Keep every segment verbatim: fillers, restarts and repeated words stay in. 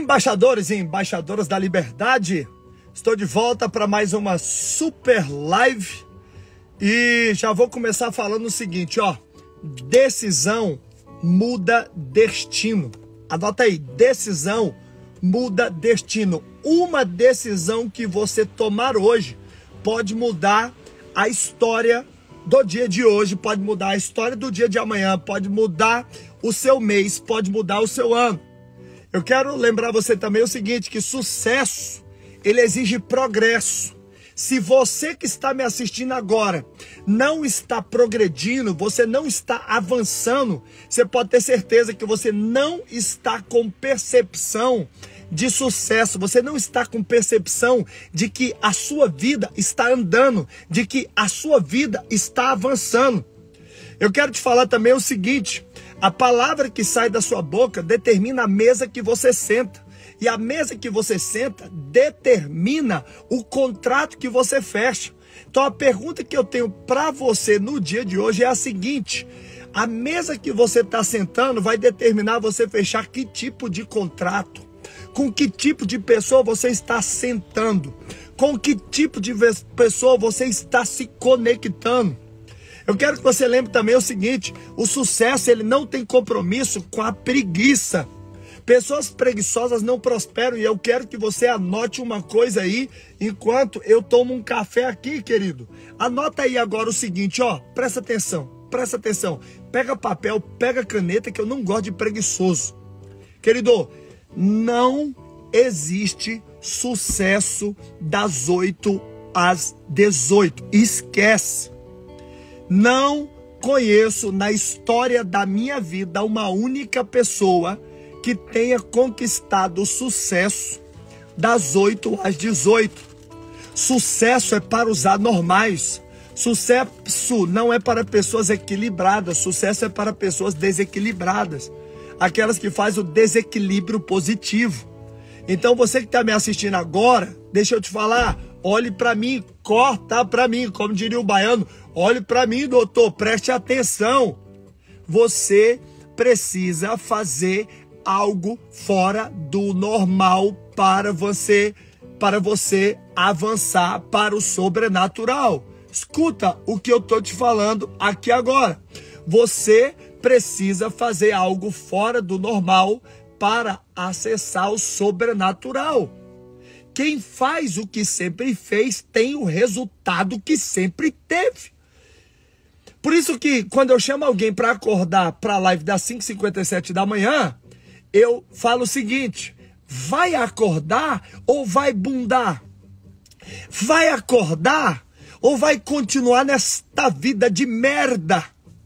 Embaixadores e embaixadoras da liberdade, estou de volta para mais uma super live e já vou começar falando o seguinte, ó, decisão muda destino. Anota aí, decisão muda destino. Uma decisão que você tomar hoje pode mudar a história do dia de hoje, pode mudar a história do dia de amanhã, pode mudar o seu mês, pode mudar o seu ano. Eu quero lembrar você também o seguinte, que sucesso, ele exige progresso. Se você que está me assistindo agora não está progredindo, você não está avançando, você pode ter certeza que você não está com percepção de sucesso, você não está com percepção de que a sua vida está andando, de que a sua vida está avançando. Eu quero te falar também o seguinte, a palavra que sai da sua boca determina a mesa que você senta. E a mesa que você senta determina o contrato que você fecha. Então a pergunta que eu tenho para você no dia de hoje é a seguinte: a mesa que você está sentando vai determinar você fechar que tipo de contrato, com que tipo de pessoa você está sentando, com que tipo de pessoa você está se conectando. Eu quero que você lembre também o seguinte, o sucesso ele não tem compromisso com a preguiça. Pessoas preguiçosas não prosperam e eu quero que você anote uma coisa aí, enquanto eu tomo um café aqui, querido. Anota aí agora o seguinte, ó, presta atenção, presta atenção. Pega papel, pega caneta, que eu não gosto de preguiçoso. Querido, não existe sucesso das oito às dezoito. Esquece. Não conheço na história da minha vida uma única pessoa que tenha conquistado o sucesso das oito às dezoito. Sucesso é para os anormais. Sucesso não é para pessoas equilibradas. Sucesso é para pessoas desequilibradas. Aquelas que fazem o desequilíbrio positivo. Então você que está me assistindo agora, deixa eu te falar, olhe para mim, corta para mim, como diria o baiano, olhe para mim, doutor, preste atenção. Você precisa fazer algo fora do normal para você, para você avançar para o sobrenatural. Escuta o que eu estou te falando aqui agora. Você precisa fazer algo fora do normal para acessar o sobrenatural. Quem faz o que sempre fez tem o resultado que sempre teve. Por isso que quando eu chamo alguém para acordar para a live das cinco e cinquenta e sete da manhã, eu falo o seguinte, vai acordar ou vai bundar? Vai acordar ou vai continuar nesta vida de merda?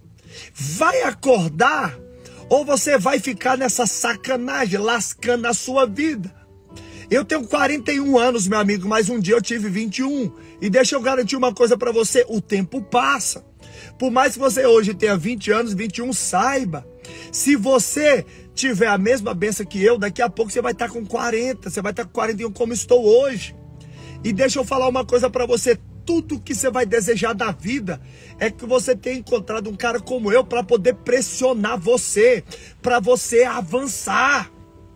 Vai acordar ou você vai ficar nessa sacanagem, lascando a sua vida? Eu tenho quarenta e um anos, meu amigo, mas um dia eu tive vinte e um. E deixa eu garantir uma coisa para você, o tempo passa. Por mais que você hoje tenha vinte anos, vinte e um, saiba, se você tiver a mesma bênção que eu, daqui a pouco você vai estar com quarenta, você vai estar com quarenta e um como estou hoje. E deixa eu falar uma coisa para você, tudo que você vai desejar da vida é que você tenha encontrado um cara como eu para poder pressionar você, para você avançar.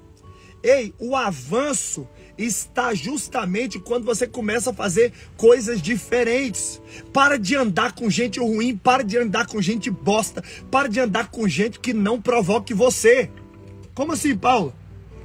Ei, o avanço está justamente quando você começa a fazer coisas diferentes. Para de andar com gente ruim, para de andar com gente bosta, para de andar com gente que não provoque você. Como assim, Paulo?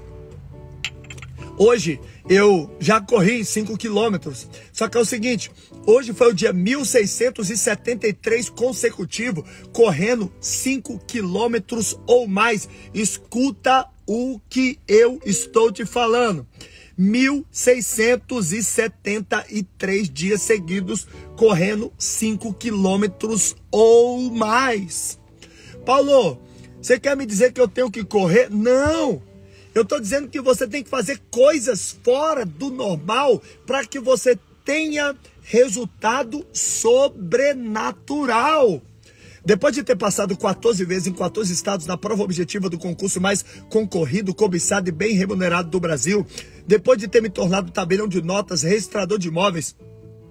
Hoje eu já corri cinco quilômetros, só que é o seguinte, hoje foi o dia mil seiscentos e setenta e três consecutivo, correndo cinco quilômetros ou mais. Escuta o que eu estou te falando. mil seiscentos e setenta e três dias seguidos correndo cinco quilômetros ou mais. Paulo, você quer me dizer que eu tenho que correr? Não! Eu estou dizendo que você tem que fazer coisas fora do normal para que você tenha resultado sobrenatural. Depois de ter passado quatorze vezes em quatorze estados na prova objetiva do concurso mais concorrido, cobiçado e bem remunerado do Brasil, depois de ter me tornado tabelião de notas, registrador de imóveis,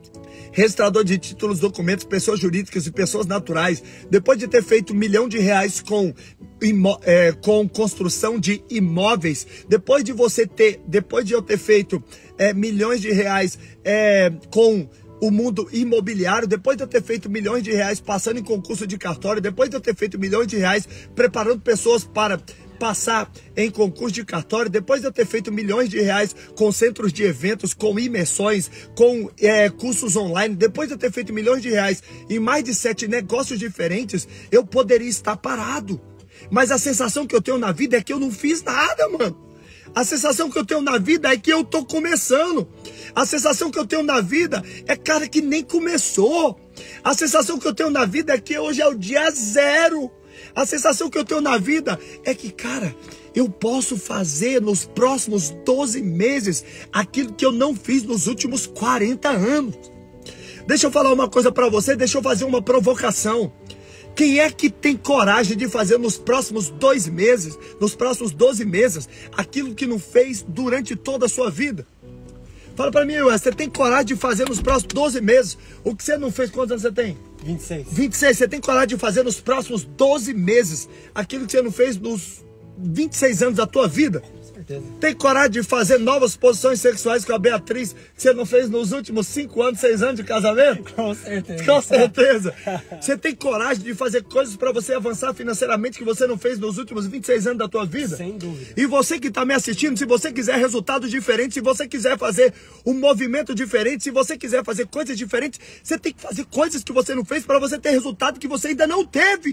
registrador de títulos, documentos, pessoas jurídicas e pessoas naturais, depois de ter feito um milhão de reais com, imó é, com construção de imóveis, depois de você ter, depois de eu ter feito é, milhões de reais é, com o mundo imobiliário, depois de eu ter feito milhões de reais passando em concurso de cartório, depois de eu ter feito milhões de reais preparando pessoas para passar em concurso de cartório, depois de eu ter feito milhões de reais com centros de eventos, com imersões, com é, cursos online, depois de eu ter feito milhões de reais em mais de sete negócios diferentes, eu poderia estar parado. Mas a sensação que eu tenho na vida é que eu não fiz nada, mano. A sensação que eu tenho na vida é que eu tô começando. A sensação que eu tenho na vida é, cara, que nem começou. A sensação que eu tenho na vida é que hoje é o dia zero. A sensação que eu tenho na vida é que, cara, eu posso fazer nos próximos doze meses aquilo que eu não fiz nos últimos quarenta anos. Deixa eu falar uma coisa pra você, deixa eu fazer uma provocação. Quem é que tem coragem de fazer nos próximos dois meses, nos próximos doze meses, aquilo que não fez durante toda a sua vida? Fala pra mim, ué, você tem coragem de fazer nos próximos doze meses o que você não fez? Quantos anos você tem? vinte e seis. vinte e seis. Você tem coragem de fazer nos próximos doze meses aquilo que você não fez nos vinte e seis anos da tua vida? Tem coragem de fazer novas posições sexuais com a Beatriz que você não fez nos últimos cinco anos, seis anos de casamento? Com certeza. Com certeza. Você tem coragem de fazer coisas para você avançar financeiramente que você não fez nos últimos vinte e seis anos da tua vida? Sem dúvida. E você que está me assistindo, se você quiser resultados diferentes, se você quiser fazer um movimento diferente, se você quiser fazer coisas diferentes, você tem que fazer coisas que você não fez para você ter resultado que você ainda não teve.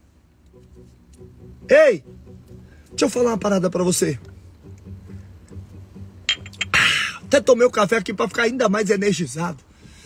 Ei, deixa eu falar uma parada para você. Até tomei o café aqui para ficar ainda mais energizado.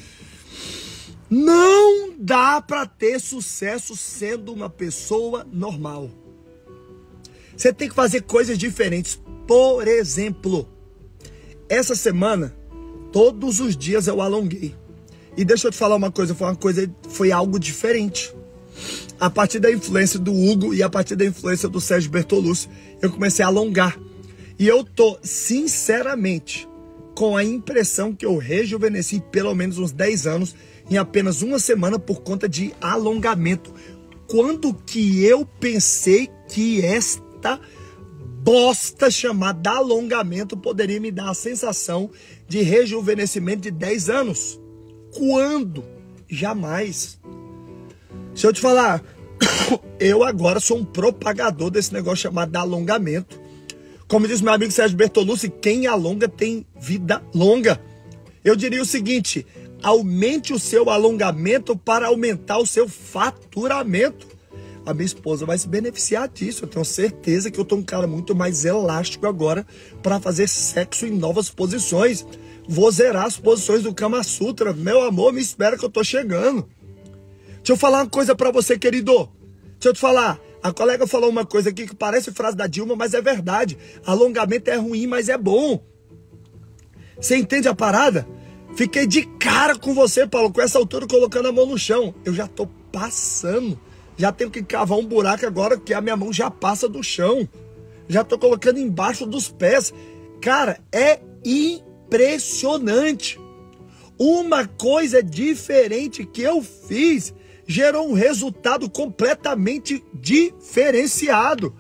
Não dá para ter sucesso sendo uma pessoa normal. Você tem que fazer coisas diferentes. Por exemplo, essa semana, todos os dias eu alonguei. E deixa eu te falar uma coisa, foi uma coisa, foi algo diferente. A partir da influência do Hugo e a partir da influência do Sérgio Bertolucci, eu comecei a alongar. E eu tô, sinceramente, com a impressão que eu rejuvenesci pelo menos uns dez anos em apenas uma semana por conta de alongamento. Quando que eu pensei que esta bosta chamada alongamento poderia me dar a sensação de rejuvenescimento de dez anos? Quando? Jamais. Se eu te falar, eu agora sou um propagador desse negócio chamado alongamento. Como diz meu amigo Sérgio Bertolucci, quem alonga tem vida longa. Eu diria o seguinte, aumente o seu alongamento para aumentar o seu faturamento. A minha esposa vai se beneficiar disso. Eu tenho certeza que eu tô um cara muito mais elástico agora para fazer sexo em novas posições. Vou zerar as posições do Kama Sutra. Meu amor, me espera que eu tô chegando. Deixa eu falar uma coisa para você, querido. Deixa eu te falar. A colega falou uma coisa aqui que parece frase da Dilma, mas é verdade. Alongamento é ruim, mas é bom. Você entende a parada? Fiquei de cara com você, Paulo, com essa altura colocando a mão no chão. Eu já tô passando. Já tenho que cavar um buraco agora, que a minha mão já passa do chão. Já tô colocando embaixo dos pés. Cara, é impressionante. Uma coisa diferente que eu fiz gerou um resultado completamente diferenciado.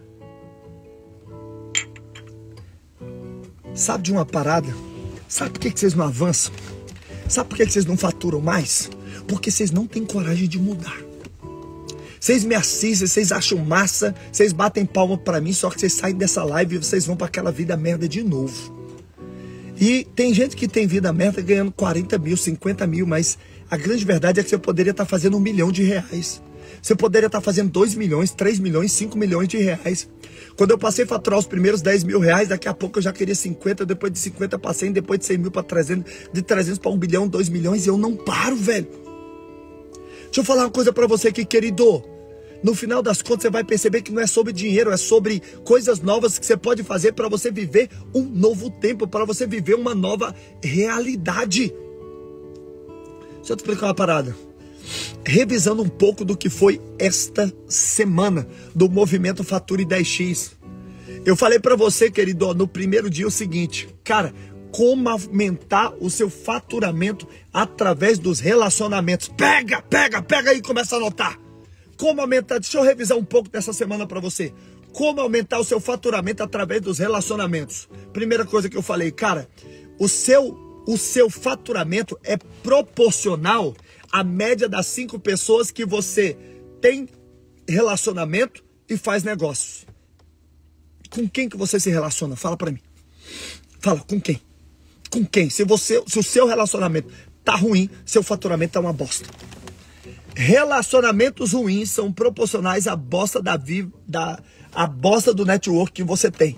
Sabe de uma parada? Sabe por que vocês não avançam? Sabe por que vocês não faturam mais? Porque vocês não têm coragem de mudar. Vocês me assistem, vocês acham massa, vocês batem palma pra mim, só que vocês saem dessa live e vocês vão pra aquela vida merda de novo. E tem gente que tem vida merda ganhando quarenta mil, cinquenta mil, mas a grande verdade é que você poderia estar fazendo um milhão de reais. Você poderia estar fazendo dois milhões, três milhões, cinco milhões de reais. Quando eu passei a faturar os primeiros dez mil reais, daqui a pouco eu já queria cinquenta, depois de cinquenta para cem, depois de cem mil para trezentos, de trezentos para um bilhão, dois milhões, e eu não paro, velho. Deixa eu falar uma coisa para você aqui, querido. No final das contas, você vai perceber que não é sobre dinheiro, é sobre coisas novas que você pode fazer para você viver um novo tempo, para você viver uma nova realidade. Deixa eu te explicar uma parada. Revisando um pouco do que foi esta semana do movimento Fature dez x. Eu falei para você, querido, no primeiro dia o seguinte, cara, como aumentar o seu faturamento através dos relacionamentos. Pega, pega, pega aí e começa a anotar. Como aumentar, deixa eu revisar um pouco dessa semana para você. Como aumentar o seu faturamento através dos relacionamentos. Primeira coisa que eu falei, cara, o seu, o seu faturamento é proporcional à média das cinco pessoas que você tem relacionamento e faz negócios. Com quem que você se relaciona? Fala para mim. Fala, com quem? Com quem? Se, você, se o seu relacionamento tá ruim, seu faturamento tá uma bosta. Relacionamentos ruins são proporcionais à bosta da vida, da, à bosta do network que você tem.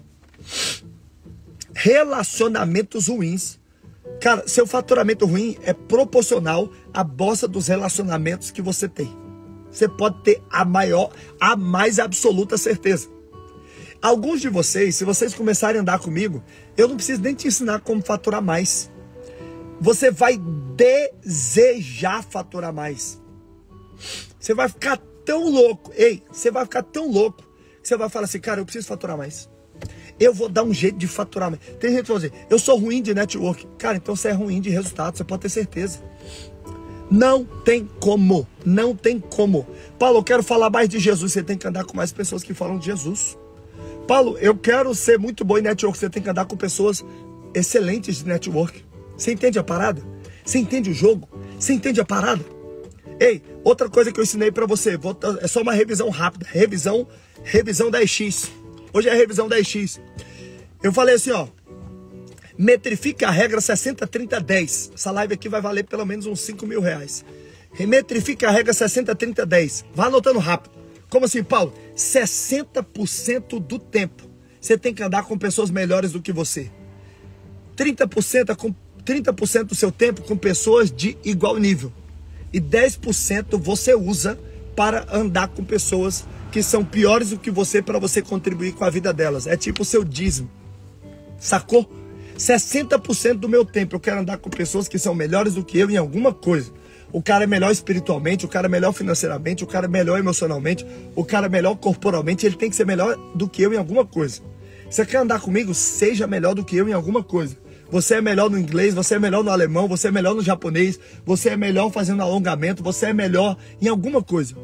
Relacionamentos ruins. Cara, seu faturamento ruim é proporcional à bosta dos relacionamentos que você tem. Você pode ter a maior, a mais absoluta certeza. Alguns de vocês, se vocês começarem a andar comigo, eu não preciso nem te ensinar como faturar mais. Você vai desejar faturar mais. Você vai ficar tão louco. Ei, você vai ficar tão louco que você vai falar assim, cara, eu preciso faturar mais. Eu vou dar um jeito de faturar mais. Tem gente que fala assim, eu sou ruim de network. Cara, então você é ruim de resultado, você pode ter certeza. Não tem como, não tem como. Paulo, eu quero falar mais de Jesus. Você tem que andar com mais pessoas que falam de Jesus. Paulo, eu quero ser muito bom em network. Você tem que andar com pessoas excelentes de network. Você entende a parada? Você entende o jogo? Você entende a parada? Ei, outra coisa que eu ensinei pra você, vou, é só uma revisão rápida. Revisão, revisão da E X. Hoje é a revisão da E X. Eu falei assim, ó. Metrifique a regra sessenta, trinta, dez. Essa live aqui vai valer pelo menos uns cinco mil reais. Metrifique a regra sessenta, trinta, dez. Vá anotando rápido. Como assim, Paulo? sessenta por cento do tempo você tem que andar com pessoas melhores do que você. trinta por cento, com, trinta por cento do seu tempo com pessoas de igual nível. E dez por cento você usa para andar com pessoas que são piores do que você para você contribuir com a vida delas. É tipo o seu dízimo. Sacou? sessenta por cento do meu tempo eu quero andar com pessoas que são melhores do que eu em alguma coisa. O cara é melhor espiritualmente, o cara é melhor financeiramente, o cara é melhor emocionalmente, o cara é melhor corporalmente, ele tem que ser melhor do que eu em alguma coisa. Você quer andar comigo? Seja melhor do que eu em alguma coisa. Você é melhor no inglês, você é melhor no alemão, você é melhor no japonês, você é melhor fazendo alongamento, você é melhor em alguma coisa.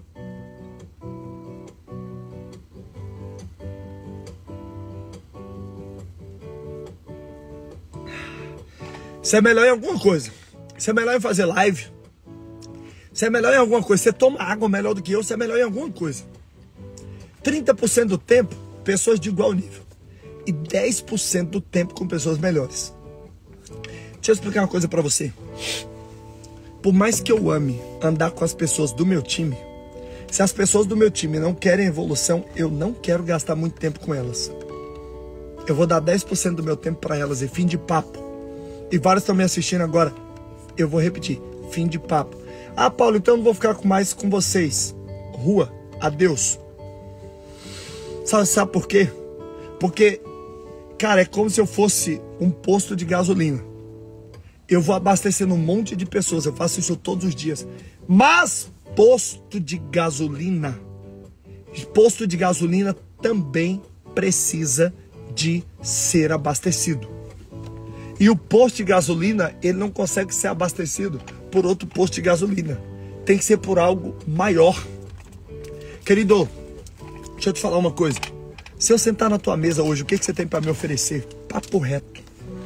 Você é melhor em alguma coisa. Você é melhor em fazer live. Você é melhor em alguma coisa. Você toma água melhor do que eu, você é melhor em alguma coisa. trinta por cento do tempo, pessoas de igual nível. E dez por cento do tempo com pessoas melhores. Deixa eu explicar uma coisa pra você. Por mais que eu ame andar com as pessoas do meu time, se as pessoas do meu time não querem evolução, eu não quero gastar muito tempo com elas. Eu vou dar dez por cento do meu tempo pra elas e fim de papo. E vários estão me assistindo agora. Eu vou repetir, fim de papo. Ah, Paulo, então eu não vou ficar mais com vocês. Rua, adeus. Sabe, sabe por quê? Porque, cara, é como se eu fosse um posto de gasolina. Eu vou abastecendo um monte de pessoas. Eu faço isso todos os dias. Mas posto de gasolina, posto de gasolina também precisa de ser abastecido. E o posto de gasolina, ele não consegue ser abastecido por outro posto de gasolina. Tem que ser por algo maior. Querido, deixa eu te falar uma coisa. Se eu sentar na tua mesa hoje, o que, que você tem para me oferecer? Papo reto.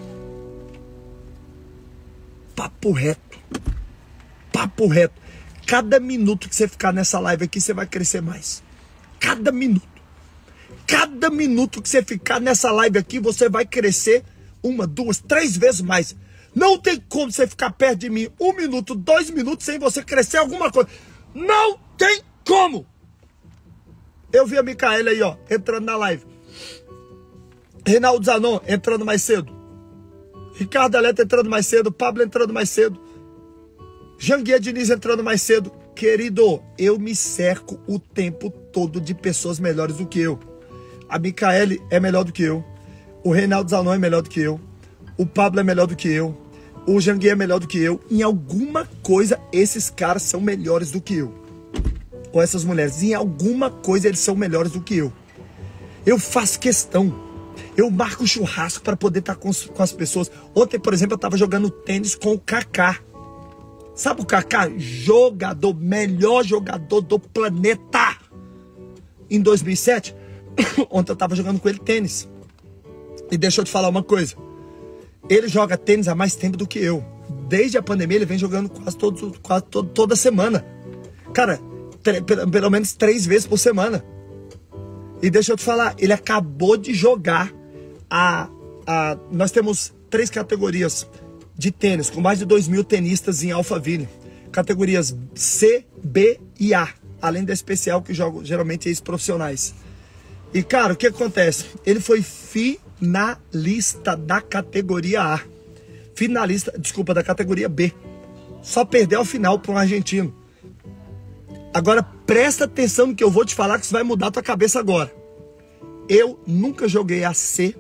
Papo reto. Papo reto. Cada minuto que você ficar nessa live aqui, você vai crescer mais. Cada minuto. Cada minuto que você ficar nessa live aqui, você vai crescer uma, duas, três vezes mais. Não tem como você ficar perto de mim um minuto, dois minutos sem você crescer alguma coisa. Não tem como. Eu vi a Micaela aí, ó, entrando na live. Reinaldo Zanon entrando mais cedo. Ricardo Aleta entrando mais cedo. Pablo entrando mais cedo. Janguia Diniz entrando mais cedo. Querido, eu me cerco o tempo todo de pessoas melhores do que eu. A Micaele é melhor do que eu. O Reinaldo Zanon é melhor do que eu. O Pablo é melhor do que eu. O Janguia é melhor do que eu. Em alguma coisa, esses caras são melhores do que eu. Ou essas mulheres. Em alguma coisa, eles são melhores do que eu. Eu faço questão. Eu marco churrasco para poder estar com, com as pessoas. Ontem, por exemplo, eu estava jogando tênis com o Kaká. Sabe o Kaká? Jogador, melhor jogador do planeta. Em dois mil e sete, ontem eu estava jogando com ele tênis. E deixa eu te falar uma coisa. Ele joga tênis há mais tempo do que eu. Desde a pandemia ele vem jogando quase, todos, quase todo, toda semana. Cara, pelo, pelo menos três vezes por semana. E deixa eu te falar, ele acabou de jogar a, a... Nós temos três categorias de tênis, com mais de dois mil tenistas em Alphaville. Categorias C, B e A. Além da especial, que jogam geralmente ex-profissionais. E, cara, o que acontece? Ele foi finalista da categoria A. Finalista, desculpa, da categoria B. Só perdeu ao final para um argentino. Agora, presta atenção no que eu vou te falar, que isso vai mudar a tua cabeça agora. Eu nunca joguei a C.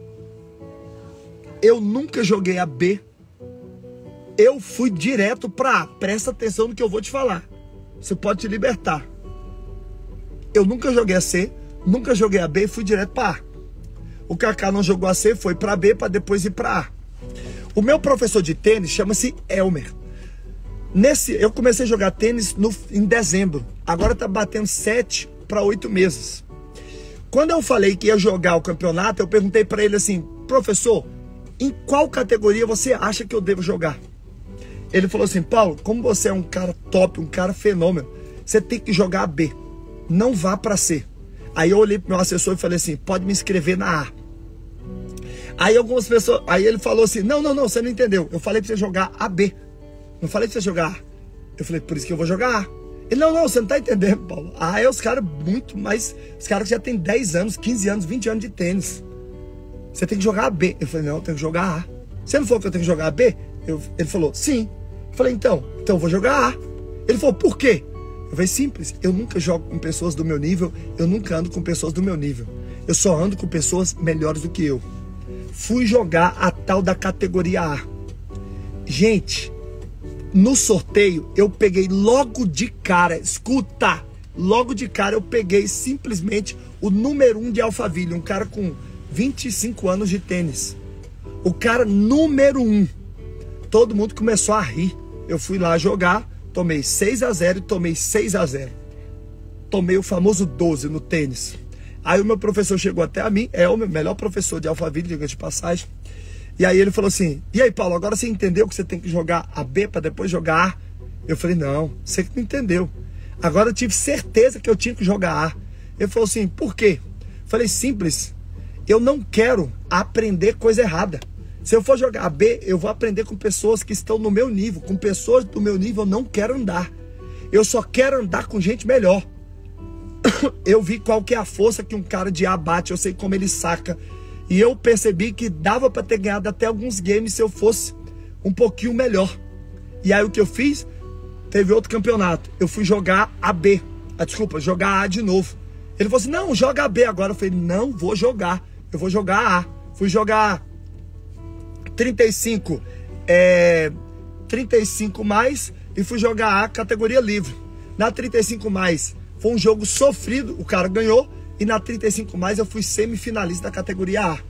Eu nunca joguei a B. Eu fui direto para A. Presta atenção no que eu vou te falar. Você pode te libertar. Eu nunca joguei a C, nunca joguei a B e fui direto para A. O Kaká não jogou a C, foi para B para depois ir para A. O meu professor de tênis chama-se Elmer. Nesse, eu comecei a jogar tênis no, em dezembro. Agora tá batendo sete para oito meses. Quando eu falei que ia jogar o campeonato, eu perguntei para ele assim: professor, em qual categoria você acha que eu devo jogar? Ele falou assim: Paulo, como você é um cara top, um cara fenômeno, você tem que jogar a B. Não vá para C. Aí eu olhei pro meu assessor e falei assim: pode me inscrever na A. Aí algumas pessoas, aí ele falou assim: não, não, não, você não entendeu. Eu falei para você jogar a B. Não falei pra você jogar A. Eu falei: por isso que eu vou jogar A. Ele: não, não, você não tá entendendo, Paulo. A é os caras muito mais, os caras que já tem dez anos, quinze anos, vinte anos de tênis. Você tem que jogar a B. Eu falei: não, eu tenho que jogar A. Você não falou que eu tenho que jogar a B? Eu, ele falou: sim. Eu falei: então, então eu vou jogar A. Ele falou: por quê? Eu falei: simples, eu nunca jogo com pessoas do meu nível, eu nunca ando com pessoas do meu nível. Eu só ando com pessoas melhores do que eu. Fui jogar a tal da categoria A. Gente, no sorteio eu peguei logo de cara, escuta, logo de cara eu peguei simplesmente o número um de Alphaville, um cara com vinte e cinco anos de tênis. O cara número um. Todo mundo começou a rir. Eu fui lá jogar, tomei seis a zero e tomei seis a zero. Tomei o famoso doze no tênis. Aí o meu professor chegou até a mim, é o meu melhor professor de Alphaville, diga de passagem. E aí ele falou assim: e aí, Paulo, agora você entendeu que você tem que jogar a B para depois jogar A? Eu falei: não, você que não entendeu. Agora eu tive certeza que eu tinha que jogar A. Ele falou assim: por quê? Eu falei: simples, eu não quero aprender coisa errada. Se eu for jogar a B, eu vou aprender com pessoas que estão no meu nível. Com pessoas do meu nível eu não quero andar. Eu só quero andar com gente melhor. Eu vi qual que é a força que um cara de A bate, eu sei como ele saca. E eu percebi que dava para ter ganhado até alguns games se eu fosse um pouquinho melhor. E aí o que eu fiz? Teve outro campeonato. Eu fui jogar a B. Ah, desculpa, jogar A de novo. Ele falou assim: não, joga a B agora. Eu falei: não vou jogar. Eu vou jogar A. Fui jogar trinta e cinco, é, trinta e cinco mais e fui jogar A categoria livre. Na trinta e cinco mais foi um jogo sofrido, o cara ganhou. E na trinta e cinco mais eu fui semifinalista da categoria A.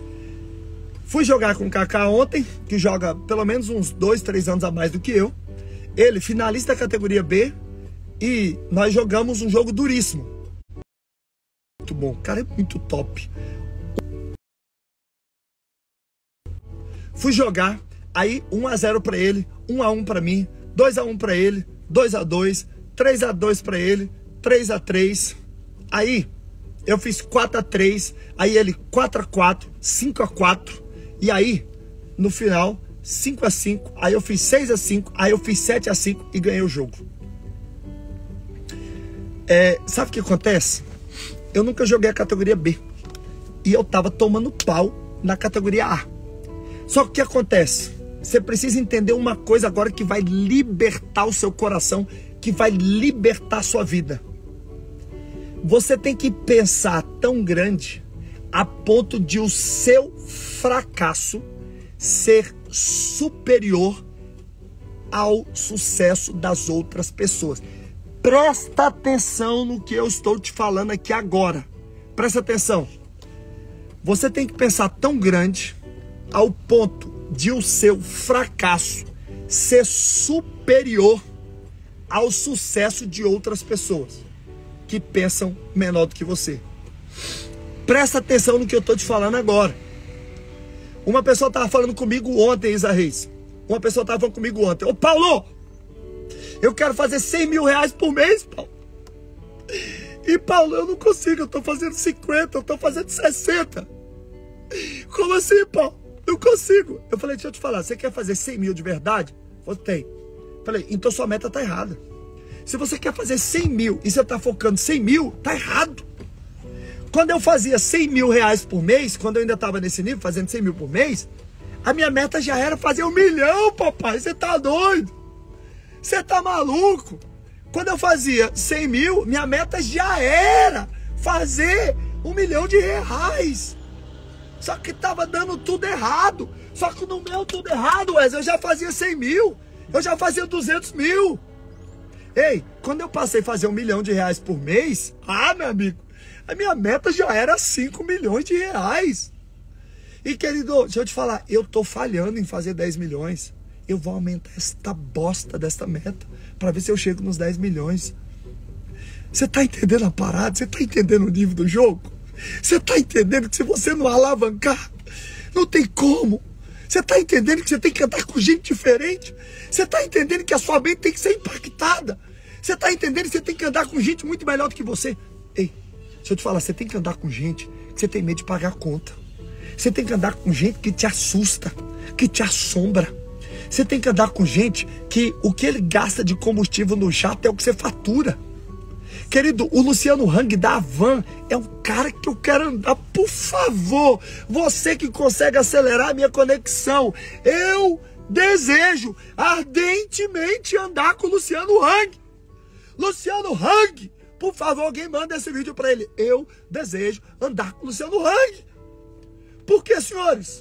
Fui jogar com o Kaká ontem, que joga pelo menos uns dois, três anos a mais do que eu. Ele, finalista da categoria B. E nós jogamos um jogo duríssimo. Muito bom, o cara é muito top. Fui jogar, aí um a zero pra ele, um a um pra mim, dois a um pra ele, dois a dois, três a dois pra ele, três a três. Aí eu fiz quatro a três, aí ele quatro a quatro, cinco a quatro, e aí, no final, cinco a cinco, aí eu fiz seis a cinco, aí eu fiz sete a cinco e ganhei o jogo. É, sabe o que acontece? Eu nunca joguei a categoria B, e eu tava tomando pau na categoria A. Só que o que acontece? Você precisa entender uma coisa agora que vai libertar o seu coração, que vai libertar a sua vida. Você tem que pensar tão grande a ponto de o seu fracasso ser superior ao sucesso das outras pessoas. Presta atenção no que eu estou te falando aqui agora. Presta atenção. Você tem que pensar tão grande ao ponto de o seu fracasso ser superior ao sucesso de outras pessoas que pensam menor do que você. Presta atenção no que eu estou te falando agora. Uma pessoa estava falando comigo ontem, Isa Reis. Uma pessoa estava falando comigo ontem. Ô Paulo, eu quero fazer cem mil reais por mês, Paulo. E Paulo, eu não consigo, eu estou fazendo cinquenta, eu estou fazendo sessenta. Como assim, Paulo? Eu consigo. Eu falei, deixa eu te falar, você quer fazer cem mil de verdade? Você tem. Eu falei, então sua meta está errada. Se você quer fazer cem mil e você está focando cem mil, tá errado. Quando eu fazia cem mil reais por mês, quando eu ainda estava nesse nível, fazendo cem mil por mês, a minha meta já era fazer um milhão, papai. Você tá doido? Você tá maluco? Quando eu fazia cem mil, minha meta já era fazer um milhão de reais. Só que tava dando tudo errado. Só que no meu tudo errado, Wesley, eu já fazia cem mil. Eu já fazia duzentos mil. Ei, quando eu passei a fazer um milhão de reais por mês, ah, meu amigo, a minha meta já era cinco milhões de reais. E, querido, deixa eu te falar, eu tô falhando em fazer dez milhões. Eu vou aumentar esta bosta desta meta para ver se eu chego nos dez milhões. Você tá entendendo a parada? Você tá entendendo o nível do jogo? Você tá entendendo que se você não alavancar, não tem como? Você tá entendendo que você tem que andar com gente diferente? Você tá entendendo que a sua mente tem que ser impactada? Você tá entendendo que você tem que andar com gente muito melhor do que você? Ei, deixa eu te falar, você tem que andar com gente que você tem medo de pagar a conta. Você tem que andar com gente que te assusta, que te assombra. Você tem que andar com gente que o que ele gasta de combustível no jato é o que você fatura. Querido, o Luciano Hang da Havan é um cara que eu quero andar. Por favor, você que consegue acelerar a minha conexão, eu desejo ardentemente andar com o Luciano Hang. Luciano Hang, por favor, alguém manda esse vídeo para ele. Eu desejo andar com o Luciano Hang. Por quê, senhores?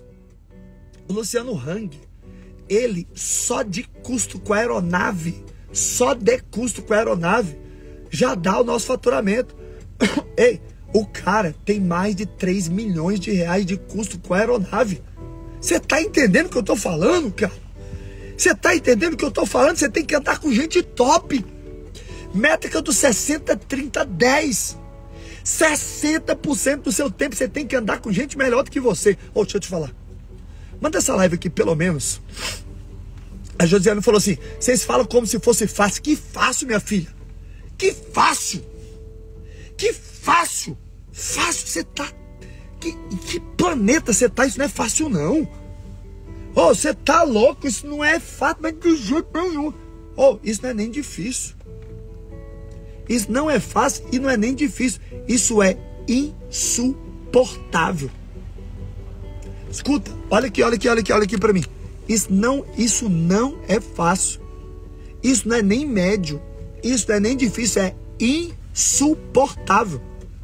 O Luciano Hang, ele só de custo com a aeronave, só de custo com a aeronave, já dá o nosso faturamento. Ei, o cara tem mais de três milhões de reais de custo com a aeronave. Você tá entendendo o que eu tô falando, cara? Você tá entendendo o que eu tô falando? Você tem que andar com gente top. Métrica do sessenta, trinta, dez. sessenta por cento do seu tempo você tem que andar com gente melhor do que você. Ô, deixa eu te falar. Manda essa live aqui, pelo menos. A Josiane falou assim, vocês falam como se fosse fácil. Que fácil, minha filha. Que fácil. Que fácil. Fácil você tá. Que, que planeta você tá? Isso não é fácil, não. Ô, oh, você tá louco. Isso não é fácil, mas de jeito nenhum. Ô, oh, isso não é nem difícil. Isso não é fácil e não é nem difícil. Isso é insuportável. Escuta, olha aqui, olha aqui, olha aqui, olha aqui pra mim. Isso não, isso não é fácil. Isso não é nem médio. Isso não é nem difícil, é insuportável.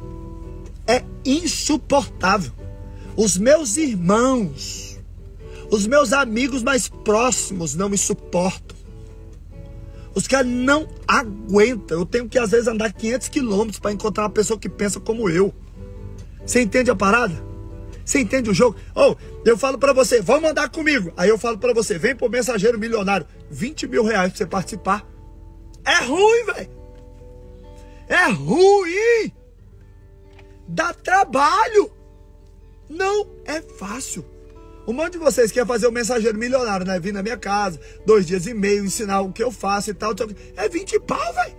É insuportável. Os meus irmãos, os meus amigos mais próximos não me suportam. Os caras não aguentam. Eu tenho que às vezes andar quinhentos quilômetros para encontrar uma pessoa que pensa como eu. Você entende a parada? Você entende o jogo? Ou, oh, eu falo pra você, vamos andar comigo. Aí eu falo pra você, vem pro Mensageiro Milionário. vinte mil reais pra você participar. É ruim, velho. É ruim. Dá trabalho. Não é fácil. Um monte de vocês quer fazer o Mensageiro Milionário, né? Vir na minha casa, dois dias e meio, ensinar o que eu faço e tal. É vinte pau, velho.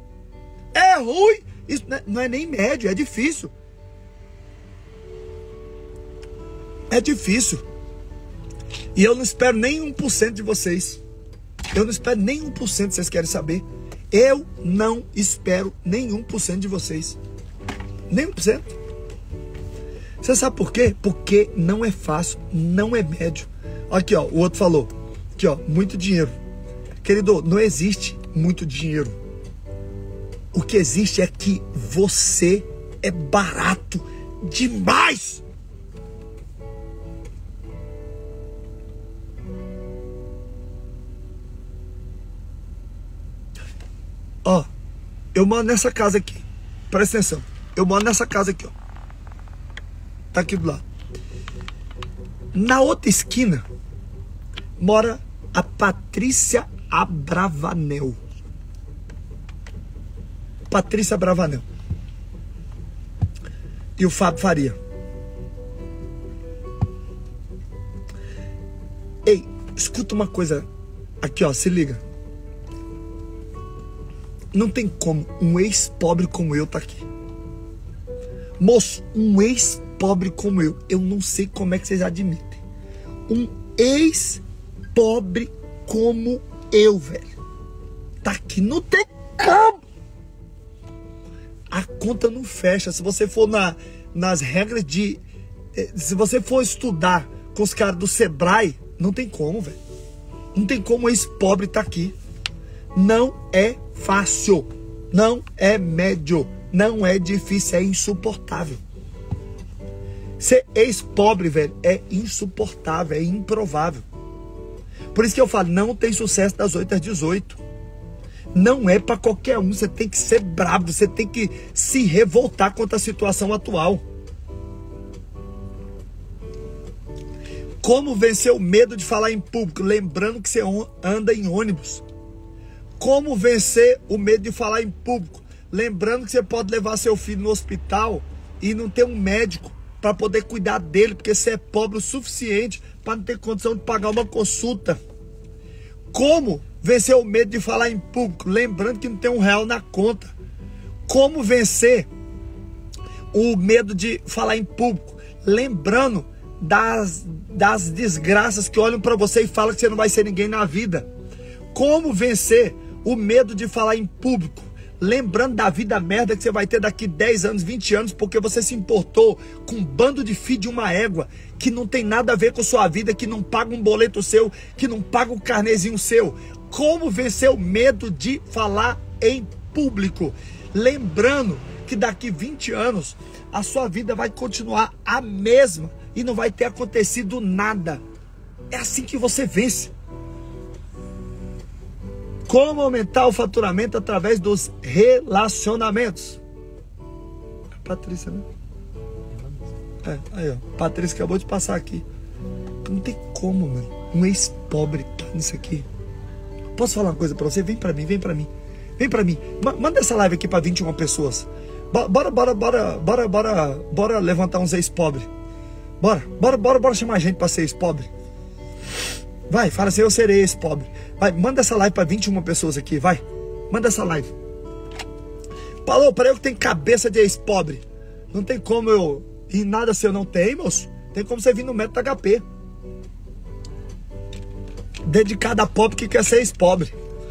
É ruim. Isso não é, não é nem médio, é difícil. É difícil. E eu não espero nem um por cento de vocês. Eu não espero nem um por cento, vocês querem saber. Eu não espero nem um por cento de vocês. Nem um por cento. Você sabe por quê? Porque não é fácil, não é médio. Aqui, ó, o outro falou. Aqui, ó, muito dinheiro. Querido, não existe muito dinheiro. O que existe é que você é barato demais. Ó, eu moro nessa casa aqui. Presta atenção. Eu moro nessa casa aqui, ó. Tá aqui do lado. Na outra esquina mora a Patrícia Abravanel. Patrícia Abravanel. E o Fábio Faria. Ei, escuta uma coisa aqui, ó, se liga. Não tem como um ex-pobre como eu tá aqui. Moço, um ex-pobre como eu, eu não sei como é que vocês admitem. Um ex-pobre como eu, velho, tá aqui, não tem como. A conta não fecha. Se você for na, nas regras de... Se você for estudar com os caras do Sebrae, não tem como, velho. Não tem como esse pobre tá aqui. Não é fácil. Não é médio. Não é difícil. É insuportável. Ser ex-pobre, velho, é insuportável. É improvável. Por isso que eu falo, não tem sucesso das oito às dezoito. Não é para qualquer um. Você tem que ser bravo. Você tem que se revoltar contra a situação atual. Como vencer o medo de falar em público? Lembrando que você anda em ônibus. Como vencer o medo de falar em público? Lembrando que você pode levar seu filho no hospital e não ter um médico para poder cuidar dele, porque você é pobre o suficiente para não ter condição de pagar uma consulta. Como vencer o medo de falar em público? Lembrando que não tem um real na conta. Como vencer o medo de falar em público? Lembrando das, das desgraças que olham para você e falam que você não vai ser ninguém na vida. Como vencer o medo de falar em público? Lembrando da vida merda que você vai ter daqui dez anos, vinte anos, porque você se importou com um bando de filho de uma égua que não tem nada a ver com sua vida, que não paga um boleto seu, que não paga um carnezinho seu. Como vencer o medo de falar em público? Lembrando que daqui vinte anos a sua vida vai continuar a mesma e não vai ter acontecido nada. É assim que você vence. Como aumentar o faturamento através dos relacionamentos? Patrícia, né? É, aí ó, Patrícia acabou de passar aqui. Não tem como, mano. Um ex-pobre tá nisso aqui. Posso falar uma coisa pra você? Vem pra mim, vem pra mim. Vem pra mim. Ma- manda essa live aqui pra vinte e uma pessoas. Bora, bora, bora, bora, bora, bora, bora levantar uns ex-pobres. Bora, bora, bora, bora chamar gente pra ser ex-pobre. Vai, fala assim, eu serei ex-pobre. Vai, manda essa live pra vinte e uma pessoas aqui, vai. Manda essa live. Falou, para eu que tenho cabeça de ex-pobre. Não tem como eu... E nada se eu não tenho, moço. Tem como você vir no método H P. Dedicado a pobre que quer ser ex-pobre.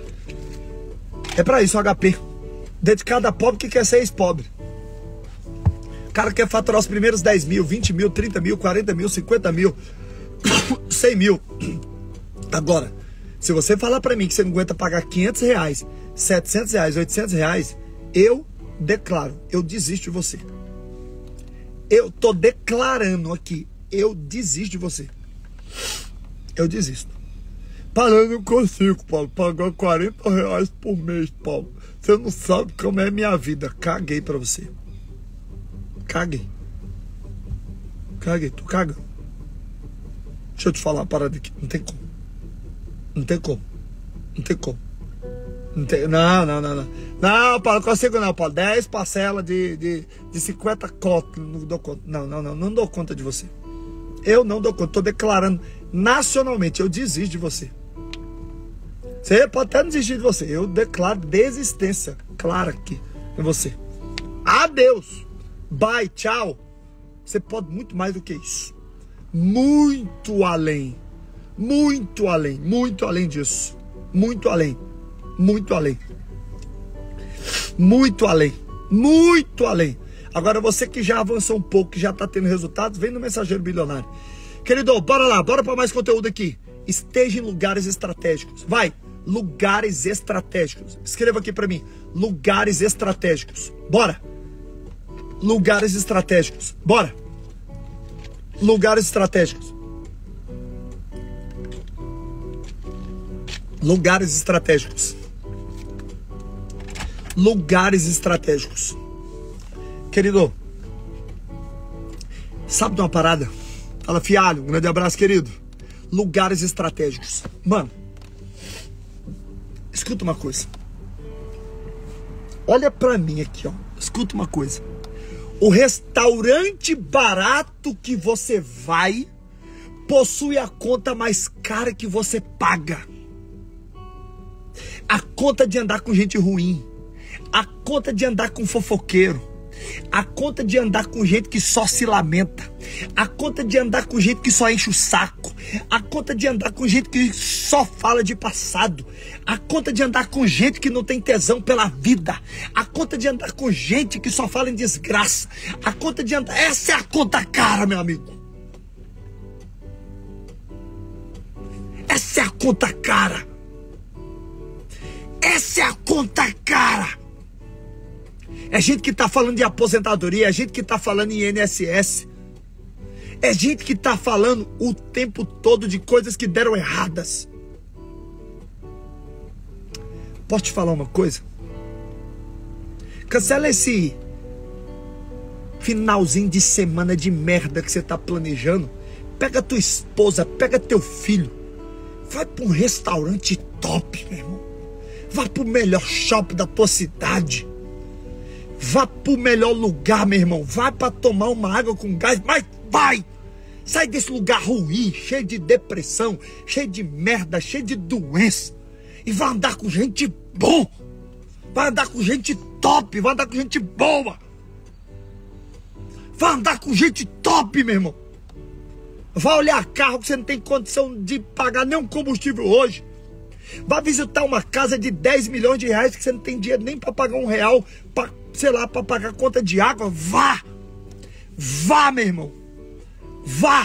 É pra isso o H P. Dedicado a pobre que quer ser ex-pobre. O cara quer faturar os primeiros dez mil, vinte mil, trinta mil, quarenta mil, cinquenta mil, cem mil. Agora, se você falar pra mim que você não aguenta pagar quinhentos reais, setecentos reais, oitocentos reais, eu declaro, eu desisto de você. Eu tô declarando aqui, eu desisto de você. Eu desisto. Paulo, eu não consigo, Paulo, pagar quarenta reais por mês, Paulo. Você não sabe como é a minha vida. Caguei pra você. Caguei. Caguei, tô cagando. Deixa eu te falar uma parada aqui, não tem como. Não tem como. Não tem como. Não, tem, não, não, não, não. Não, Paulo, não consigo não, Paulo. dez parcelas de, de, de cinquenta conto. Não dou conta. Não, não, não. Não dou conta de você. Eu não dou conta. Estou declarando nacionalmente. Eu desisto de você. Você pode até desistir de você. Eu declaro desistência clara aqui em você. Adeus. Bye. Tchau. Você pode muito mais do que isso. Muito além. Muito além, muito além disso. Muito além, muito além. Muito além, muito além. Agora você que já avançou um pouco, que já está tendo resultados, vem no Mensageiro Bilionário. Querido, bora lá, bora para mais conteúdo aqui. Esteja em lugares estratégicos. Vai, lugares estratégicos. Escreva aqui para mim, lugares estratégicos. Bora. Lugares estratégicos. Bora. Lugares estratégicos. Lugares estratégicos. Lugares estratégicos. Querido, sabe de uma parada? Fala, Fialho, um grande abraço, querido. Lugares estratégicos. Mano, escuta uma coisa. Olha pra mim aqui, ó. Escuta uma coisa. O restaurante barato que você vai possui a conta mais cara que você paga. A conta de andar com gente ruim. A conta de andar com fofoqueiro. A conta de andar com gente que só se lamenta. A conta de andar com gente que só enche o saco. A conta de andar com gente que só fala de passado. A conta de andar com gente que não tem tesão pela vida. A conta de andar com gente que só fala em desgraça. A conta de andar... Essa é a conta cara, meu amigo. Essa é a conta cara. Essa é a conta cara. É gente que tá falando de aposentadoria, é gente que tá falando em I N S S. É gente que tá falando o tempo todo de coisas que deram erradas. Posso te falar uma coisa? Cancela esse finalzinho de semana de merda que você tá planejando. Pega tua esposa, pega teu filho. Vai pra um restaurante top, meu irmão. Vá pro melhor shopping da tua cidade. Vá pro melhor lugar, meu irmão. Vai pra tomar uma água com gás, mas vai! Sai desse lugar ruim, cheio de depressão, cheio de merda, cheio de doença. E vai andar com gente boa. Vai andar com gente top, vai andar com gente boa. Vai andar com gente top, meu irmão. Vai olhar carro que você não tem condição de pagar nem um combustível hoje. Vai visitar uma casa de dez milhões de reais que você não tem dinheiro nem para pagar um real, pra, sei lá, para pagar conta de água. Vá! Vá, meu irmão! Vá!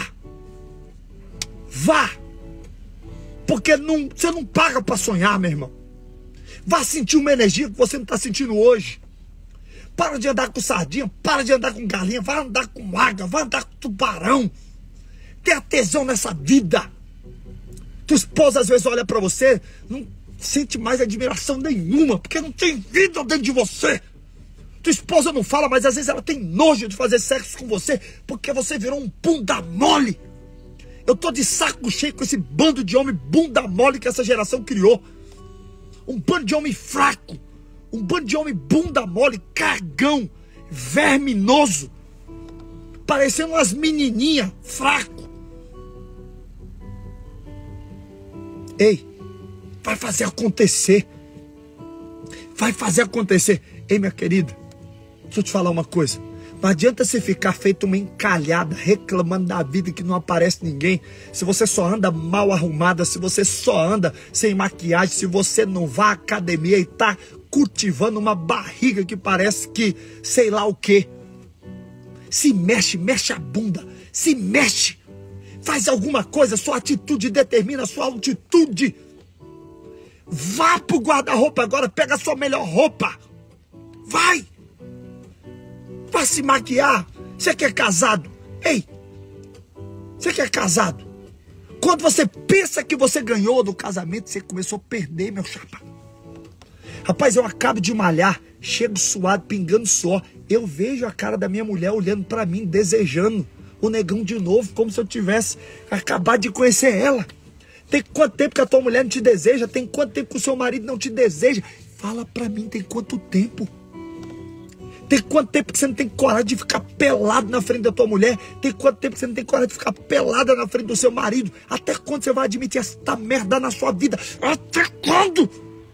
Vá! Porque não, você não paga para sonhar, meu irmão. Vá sentir uma energia que você não está sentindo hoje. Para de andar com sardinha, para de andar com galinha, vai andar com água, vai andar com tubarão. Tenha tesão nessa vida. Tua esposa às vezes olha pra você, não sente mais admiração nenhuma, porque não tem vida dentro de você. Tua esposa não fala, mas às vezes ela tem nojo de fazer sexo com você, porque você virou um bunda mole. Eu tô de saco cheio com esse bando de homem bunda mole que essa geração criou. Um bando de homem fraco, um bando de homem bunda mole, cagão, verminoso, parecendo umas menininhas, fraco. Ei, vai fazer acontecer. Vai fazer acontecer. Ei, minha querida, deixa eu te falar uma coisa. Não adianta você ficar feito uma encalhada, reclamando da vida que não aparece ninguém. Se você só anda mal arrumada, se você só anda sem maquiagem, se você não vai à academia e tá cultivando uma barriga que parece que sei lá o quê. Se mexe, mexe a bunda, se mexe. Faz alguma coisa, sua atitude determina a sua altitude. Vá pro guarda-roupa agora, pega a sua melhor roupa. Vai! Vai se maquiar. Você que é casado, ei, você que é casado, quando você pensa que você ganhou do casamento, você começou a perder, meu chapa. Rapaz, eu acabo de malhar, chego suado, pingando suor. Eu vejo a cara da minha mulher olhando pra mim, desejando o negão de novo, como se eu tivesse acabado de conhecer ela. Tem quanto tempo que a tua mulher não te deseja? Tem quanto tempo que o seu marido não te deseja? Fala pra mim, tem quanto tempo? Tem quanto tempo que você não tem coragem de ficar pelado na frente da tua mulher? Tem quanto tempo que você não tem coragem de ficar pelada na frente do seu marido? Até quando você vai admitir essa merda na sua vida? Até quando?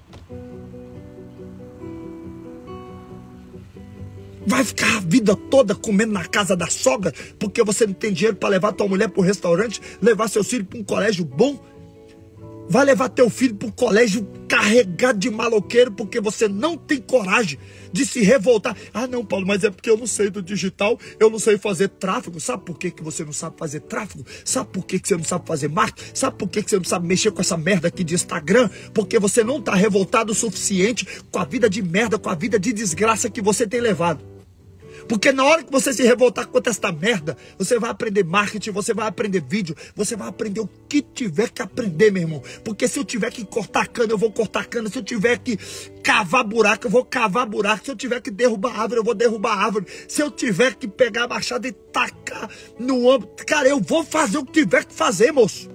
Vai ficar a vida toda comendo na casa da sogra porque você não tem dinheiro para levar tua mulher para o restaurante, levar seus filhos para um colégio bom? Vai levar teu filho para o colégio carregado de maloqueiro porque você não tem coragem de se revoltar. Ah não, Paulo, mas é porque eu não sei do digital, eu não sei fazer tráfego. Sabe por que, que você não sabe fazer tráfego? Sabe por que, que você não sabe fazer marketing? Sabe por que, que você não sabe mexer com essa merda aqui de Instagram? Porque você não está revoltado o suficiente com a vida de merda, com a vida de desgraça que você tem levado. Porque na hora que você se revoltar contra esta merda, você vai aprender marketing, você vai aprender vídeo, você vai aprender o que tiver que aprender, meu irmão. Porque se eu tiver que cortar cana, eu vou cortar cana. Se eu tiver que cavar buraco, eu vou cavar buraco. Se eu tiver que derrubar árvore, eu vou derrubar árvore. Se eu tiver que pegar a machada e tacar no ombro, cara, eu vou fazer o que tiver que fazer, moço.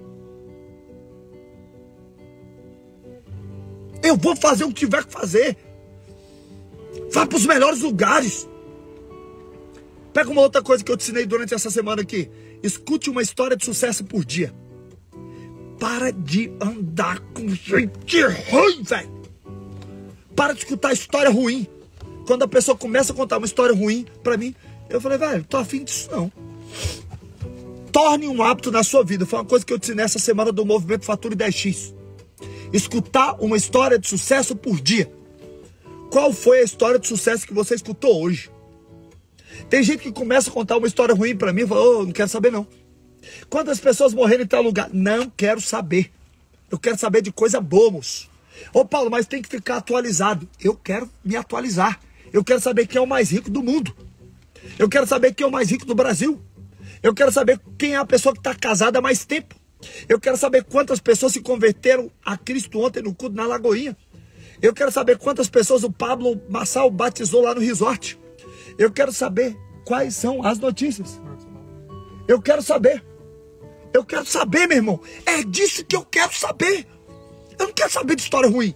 Eu vou fazer o que tiver que fazer. Vá para os melhores lugares. Pega uma outra coisa que eu te ensinei durante essa semana aqui. Escute uma história de sucesso por dia. Para de andar com gente ruim, velho. Para de escutar história ruim. Quando a pessoa começa a contar uma história ruim pra mim, eu falei, velho, tô afim disso não. Torne um hábito na sua vida. Foi uma coisa que eu te ensinei essa semana do Movimento Fature dez x. Escutar uma história de sucesso por dia. Qual foi a história de sucesso que você escutou hoje? Tem gente que começa a contar uma história ruim pra mim e fala, oh, não quero saber não. Quantas pessoas morreram em tal lugar? Não quero saber. Eu quero saber de coisa boa, moço. Ô Paulo, mas tem que ficar atualizado. Eu quero me atualizar. Eu quero saber quem é o mais rico do mundo. Eu quero saber quem é o mais rico do Brasil. Eu quero saber quem é a pessoa que está casada há mais tempo. Eu quero saber quantas pessoas se converteram a Cristo ontem no culto na Lagoinha. Eu quero saber quantas pessoas o Pablo Massal batizou lá no resort. Eu quero saber quais são as notícias. Eu quero saber. Eu quero saber, meu irmão. É disso que eu quero saber. Eu não quero saber de história ruim.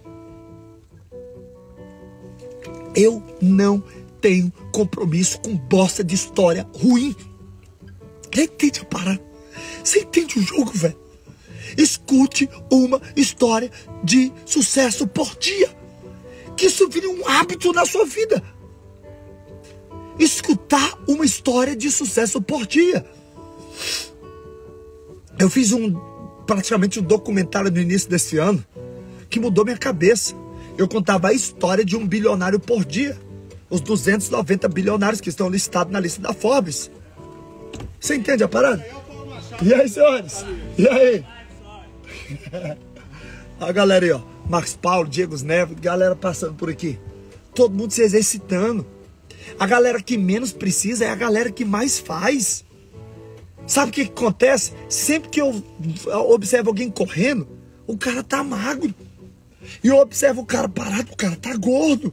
Eu não tenho compromisso com bosta de história ruim. Você entende a parada? Você entende o jogo, velho? Escute uma história de sucesso por dia. Que isso vire um hábito na sua vida. Escutar uma história de sucesso por dia. Eu fiz um praticamente um documentário no início desse ano que mudou minha cabeça. Eu contava a história de um bilionário por dia. Os duzentos e noventa bilionários que estão listados na lista da Forbes. Você entende a parada? E aí, senhores? E aí? A galera aí, ó. Marcos Paulo, Diego Neves, galera passando por aqui. Todo mundo se exercitando. A galera que menos precisa é a galera que mais faz. Sabe o que, que acontece? Sempre que eu observo alguém correndo, o cara tá magro. E eu observo o cara parado, o cara tá gordo.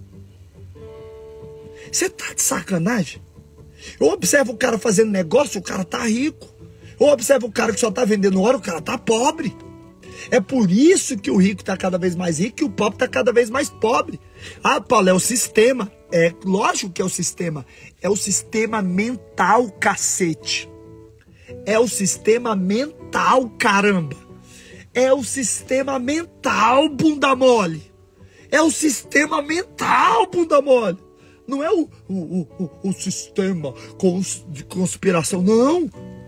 Você tá de sacanagem? Eu observo o cara fazendo negócio, o cara tá rico. Eu observo o cara que só tá vendendo hora, o cara tá pobre. É por isso que o rico tá cada vez mais rico e o pobre tá cada vez mais pobre. Ah, Paulo, é o sistema. É lógico que é o sistema. É o sistema mental, cacete. É o sistema mental, caramba. É o sistema mental, bunda mole. É o sistema mental, bunda mole. Não é o, o, o, o sistema cons, de conspiração, não.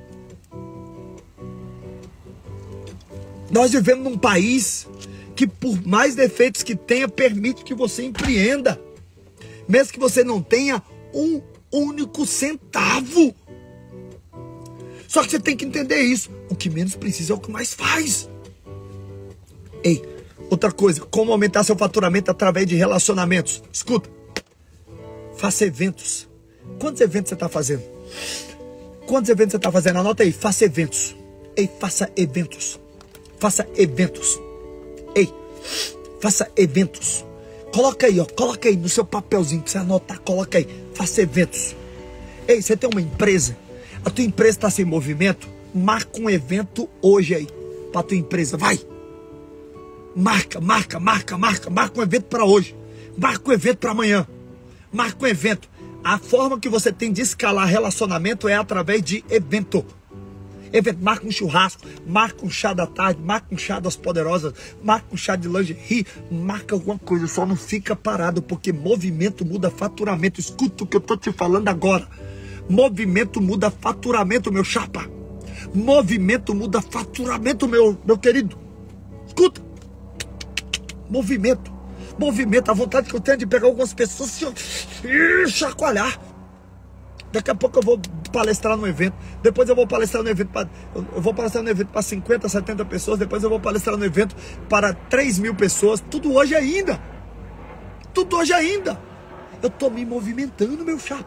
Nós vivemos num país que, por mais defeitos que tenha, permite que você empreenda. Mesmo que você não tenha um único centavo. Só que você tem que entender isso. O que menos precisa é o que mais faz. Ei, outra coisa. Como aumentar seu faturamento através de relacionamentos? Escuta. Faça eventos. Quantos eventos você está fazendo? Quantos eventos você está fazendo? Anota aí. Faça eventos. Ei, faça eventos. Faça eventos. Ei, faça eventos. Coloca aí, ó. Coloca aí no seu papelzinho pra você anotar. Coloca aí. Faça eventos. Ei, você tem uma empresa. A tua empresa está sem movimento. Marca um evento hoje aí. Pra tua empresa. Vai. Marca, marca, marca, marca. Marca um evento para hoje. Marca um evento para amanhã. Marca um evento. A forma que você tem de escalar relacionamento é através de evento. Evento, marca um churrasco, marca um chá da tarde, marca um chá das poderosas, marca um chá de lingerie, marca alguma coisa, só não fica parado, porque movimento muda faturamento. Escuta o que eu tô te falando agora. Movimento muda faturamento, meu chapa. Movimento muda faturamento, meu, meu querido. Escuta. Movimento. Movimento, a vontade que eu tenho de pegar algumas pessoas e chacoalhar. Daqui a pouco eu vou palestrar no evento. Depois eu vou palestrar no evento para eu vou palestrar no evento para cinquenta, setenta pessoas. Depois eu vou palestrar no evento para três mil pessoas. Tudo hoje ainda. Tudo hoje ainda. Eu tô me movimentando, meu chapa.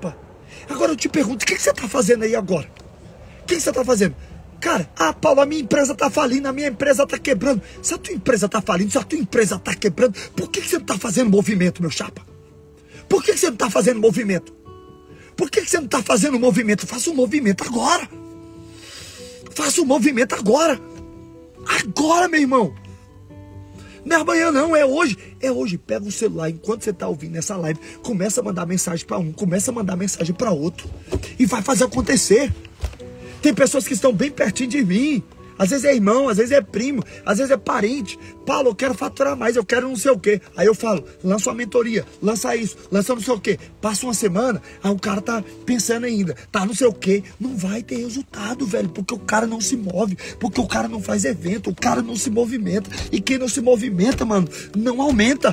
Agora eu te pergunto, o que, que você está fazendo aí agora? O que, que você está fazendo? Cara, ah, Paulo, a minha empresa está falindo, a minha empresa está quebrando. Se a tua empresa está falindo, se a tua empresa está quebrando, por que, que você não está fazendo movimento, meu chapa? Por que, que você não está fazendo movimento? Por que, que você não está fazendo movimento? Faça um movimento agora. Faça um movimento agora. Agora, meu irmão. Não é amanhã não, é hoje. É hoje. Pega o celular, enquanto você está ouvindo essa live, começa a mandar mensagem para um, começa a mandar mensagem para outro. E vai fazer acontecer. Tem pessoas que estão bem pertinho de mim. Às vezes é irmão, às vezes é primo, às vezes é parente. Paulo, eu quero faturar mais, eu quero não sei o quê. Aí eu falo, lança uma mentoria, lança isso, lança não sei o quê. Passa uma semana, aí o cara tá pensando ainda, tá não sei o quê. Não vai ter resultado, velho, porque o cara não se move, porque o cara não faz evento, o cara não se movimenta. E quem não se movimenta, mano, não aumenta.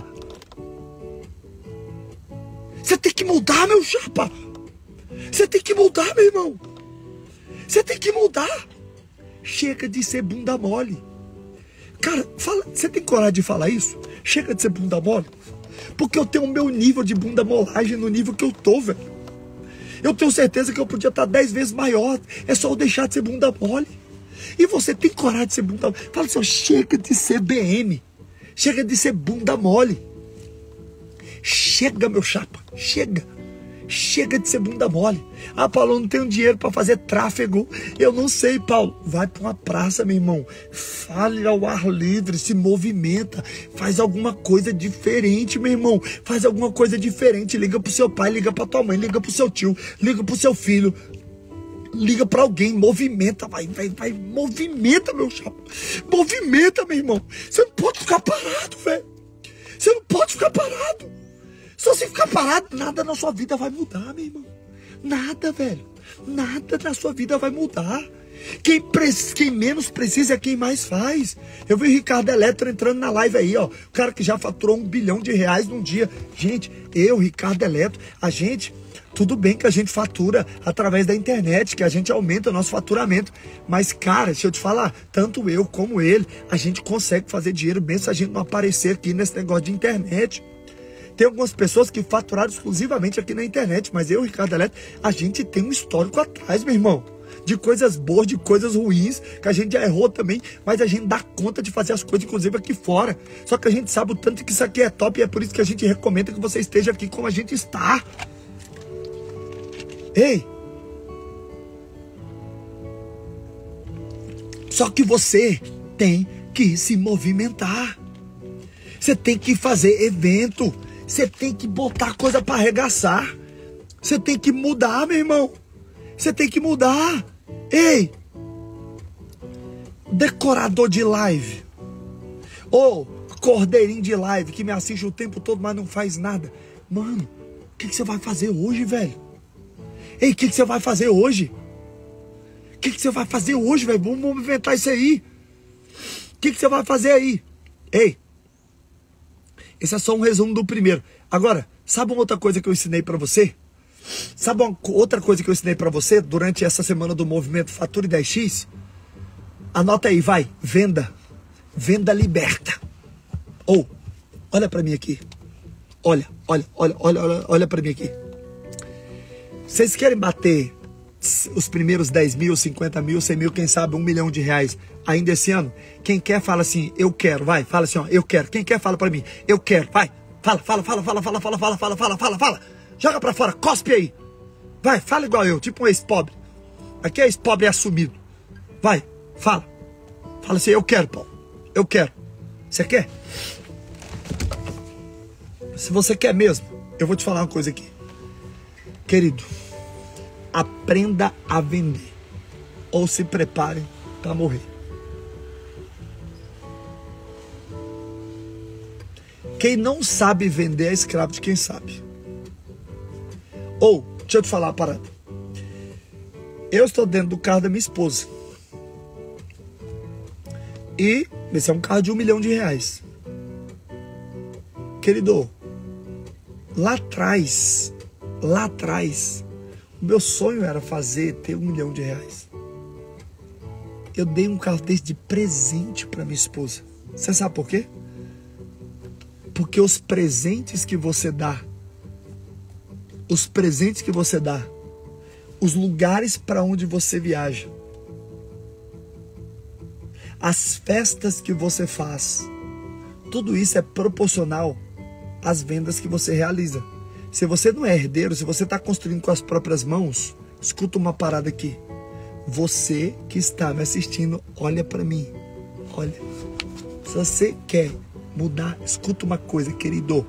Você tem que mudar, meu chapa. Você tem que mudar, meu irmão. Você tem que mudar. Chega de ser bunda mole. Cara, fala, você tem coragem de falar isso? Chega de ser bunda mole. Porque eu tenho o meu nível de bunda molagem no nível que eu tô, velho. Eu tenho certeza que eu podia estar dez vezes maior. É só eu deixar de ser bunda mole. E você tem coragem de ser bunda mole? Fala assim, ó, chega de ser B M. Chega de ser bunda mole. Chega, meu chapa. Chega. Chega de ser bunda mole. Ah, Paulo, eu não tenho dinheiro para fazer tráfego. Eu não sei, Paulo. Vai para uma praça, meu irmão. Fale ao ar livre, se movimenta. Faz alguma coisa diferente, meu irmão. Faz alguma coisa diferente. Liga pro seu pai, liga pra tua mãe, liga pro seu tio, liga pro seu filho. Liga pra alguém, movimenta, vai, vai, vai. Movimenta, meu chapa. Movimenta, meu irmão. Você não pode ficar parado, velho. Você não pode ficar parado. Se você ficar parado, nada na sua vida vai mudar, meu irmão. Nada, velho. Nada na sua vida vai mudar. Quem, quem menos precisa é quem mais faz. Eu vi o Ricardo Eletro entrando na live aí, ó. O cara que já faturou um bilhão de reais num dia. Gente, eu, Ricardo Eletro, a gente... Tudo bem que a gente fatura através da internet, que a gente aumenta o nosso faturamento. Mas, cara, deixa eu te falar, tanto eu como ele, a gente consegue fazer dinheiro mesmo se a gente não aparecer aqui nesse negócio de internet. Tem algumas pessoas que faturaram exclusivamente aqui na internet, mas eu, Ricardo Eletro, a gente tem um histórico atrás, meu irmão. De coisas boas, de coisas ruins, que a gente já errou também, mas a gente dá conta de fazer as coisas, inclusive aqui fora. Só que a gente sabe o tanto que isso aqui é top e é por isso que a gente recomenda que você esteja aqui como a gente está. Ei! Só que você tem que se movimentar. Você tem que fazer evento. Você tem que botar coisa para arregaçar. Você tem que mudar, meu irmão. Você tem que mudar. Ei! Decorador de live. Ou cordeirinho de live que me assiste o tempo todo, mas não faz nada. Mano, o que, que você vai fazer hoje, velho? Ei, o que, que você vai fazer hoje? O que, que você vai fazer hoje, velho? Vamos movimentar isso aí. O que, que você vai fazer aí? Ei! Esse é só um resumo do primeiro. Agora, sabe uma outra coisa que eu ensinei pra você? Sabe uma outra coisa que eu ensinei pra você durante essa semana do movimento Fature dez x? Anota aí, vai. Venda. Venda liberta. Ou, olha pra mim aqui. Olha, olha, olha, olha, olha, olha pra mim aqui. Vocês querem bater os primeiros dez mil, cinquenta mil, cem mil, quem sabe um milhão de reais ainda esse ano? Quem quer fala assim, eu quero, vai, fala assim, ó, eu quero. Quem quer fala pra mim, eu quero, vai, fala, fala, fala, fala, fala, fala, fala, fala, fala, fala, fala, joga pra fora, cospe aí, vai, fala igual eu, tipo um ex-pobre. Aqui é ex-pobre assumido, vai, fala, fala assim, eu quero, Paulo, eu quero. Você quer? Se você quer mesmo, eu vou te falar uma coisa aqui, querido. Aprenda a vender. Ou se prepare para morrer. Quem não sabe vender é escravo de quem sabe. Ou, deixa eu te falar uma parada. Eu estou dentro do carro da minha esposa. E esse é um carro de um milhão de reais. Querido, lá atrás, lá atrás, o meu sonho era fazer, ter um milhão de reais. Eu dei um carro desse de presente para minha esposa. Você sabe por quê? Porque os presentes que você dá, os presentes que você dá, os lugares para onde você viaja, as festas que você faz, tudo isso é proporcional às vendas que você realiza. Se você não é herdeiro, se você está construindo com as próprias mãos, escuta uma parada aqui. Você que está me assistindo, olha para mim. Olha. Se você quer mudar, escuta uma coisa, querido.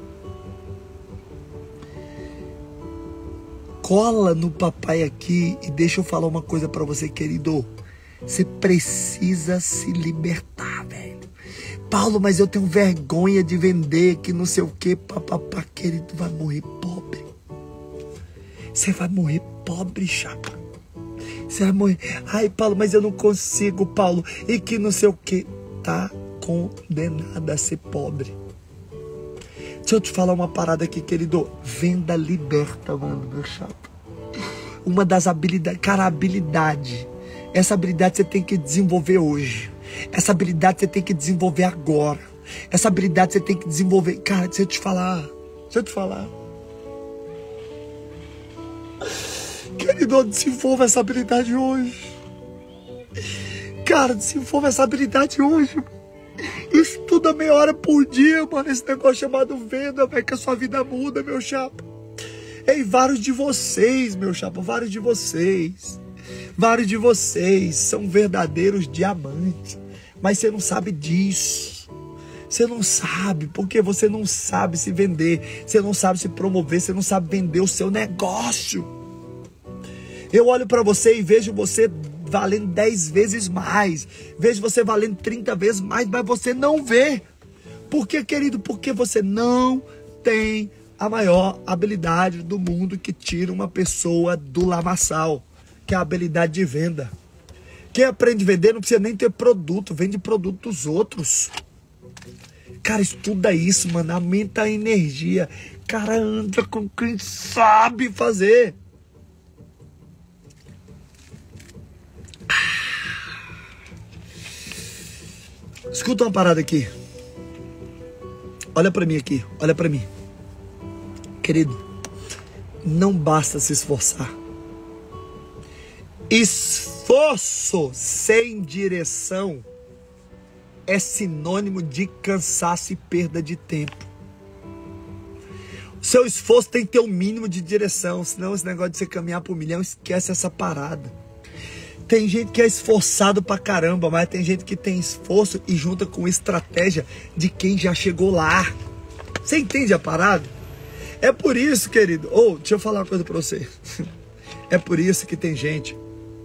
Cola no papai aqui e deixa eu falar uma coisa para você, querido. Você precisa se libertar, velho. Paulo, mas eu tenho vergonha de vender, que não sei o que, papapá, querido, vai morrer pobre. Você vai morrer pobre, chapa. Você vai morrer. Ai, Paulo, mas eu não consigo, Paulo, e que não sei o que. Tá condenado a ser pobre. Deixa eu te falar uma parada aqui, querido. Venda liberta, mano, meu chapa. Uma das habilidades, cara, a habilidade. Essa habilidade você tem que desenvolver hoje. Essa habilidade você tem que desenvolver agora. Essa habilidade você tem que desenvolver. Cara, deixa eu te falar. Deixa eu te falar. Querido, desenvolva essa habilidade hoje. Cara, desenvolva essa habilidade hoje. Estuda meia hora por dia, mano. Esse negócio chamado venda, velho, que a sua vida muda, meu chapa. Ei, vários de vocês, meu chapa, vários de vocês. Vários de vocês são verdadeiros diamantes. Mas você não sabe disso. Você não sabe, porque você não sabe se vender. Você não sabe se promover, você não sabe vender o seu negócio. Eu olho para você e vejo você valendo dez vezes mais. Vejo você valendo trinta vezes mais, mas você não vê. Por quê, querido? Porque você não tem a maior habilidade do mundo que tira uma pessoa do lamaçal, que é a habilidade de venda. Quem aprende a vender não precisa nem ter produto, vende produto dos outros. Cara, estuda isso, mano, aumenta a energia. Cara, anda com quem sabe fazer. Escuta uma parada aqui. Olha pra mim aqui, olha pra mim. Querido, não basta se esforçar. Esforço sem direção é sinônimo de cansaço e perda de tempo. O seu esforço tem que ter um mínimo de direção, senão esse negócio de você caminhar por um milhão, esquece essa parada. Tem gente que é esforçado pra caramba, mas tem gente que tem esforço e junta com estratégia de quem já chegou lá. Você entende a parada? É por isso, querido. Ou, oh, deixa eu falar uma coisa pra você. É por isso que tem gente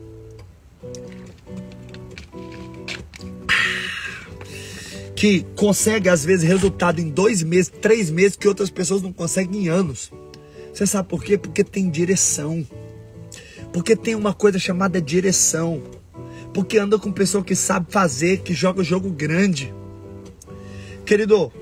que consegue, às vezes, resultado em dois meses, três meses, que outras pessoas não conseguem em anos. Você sabe por quê? Porque tem direção. Porque tem uma coisa chamada direção. Porque anda com pessoa que sabe fazer, que joga jogo grande. Querido,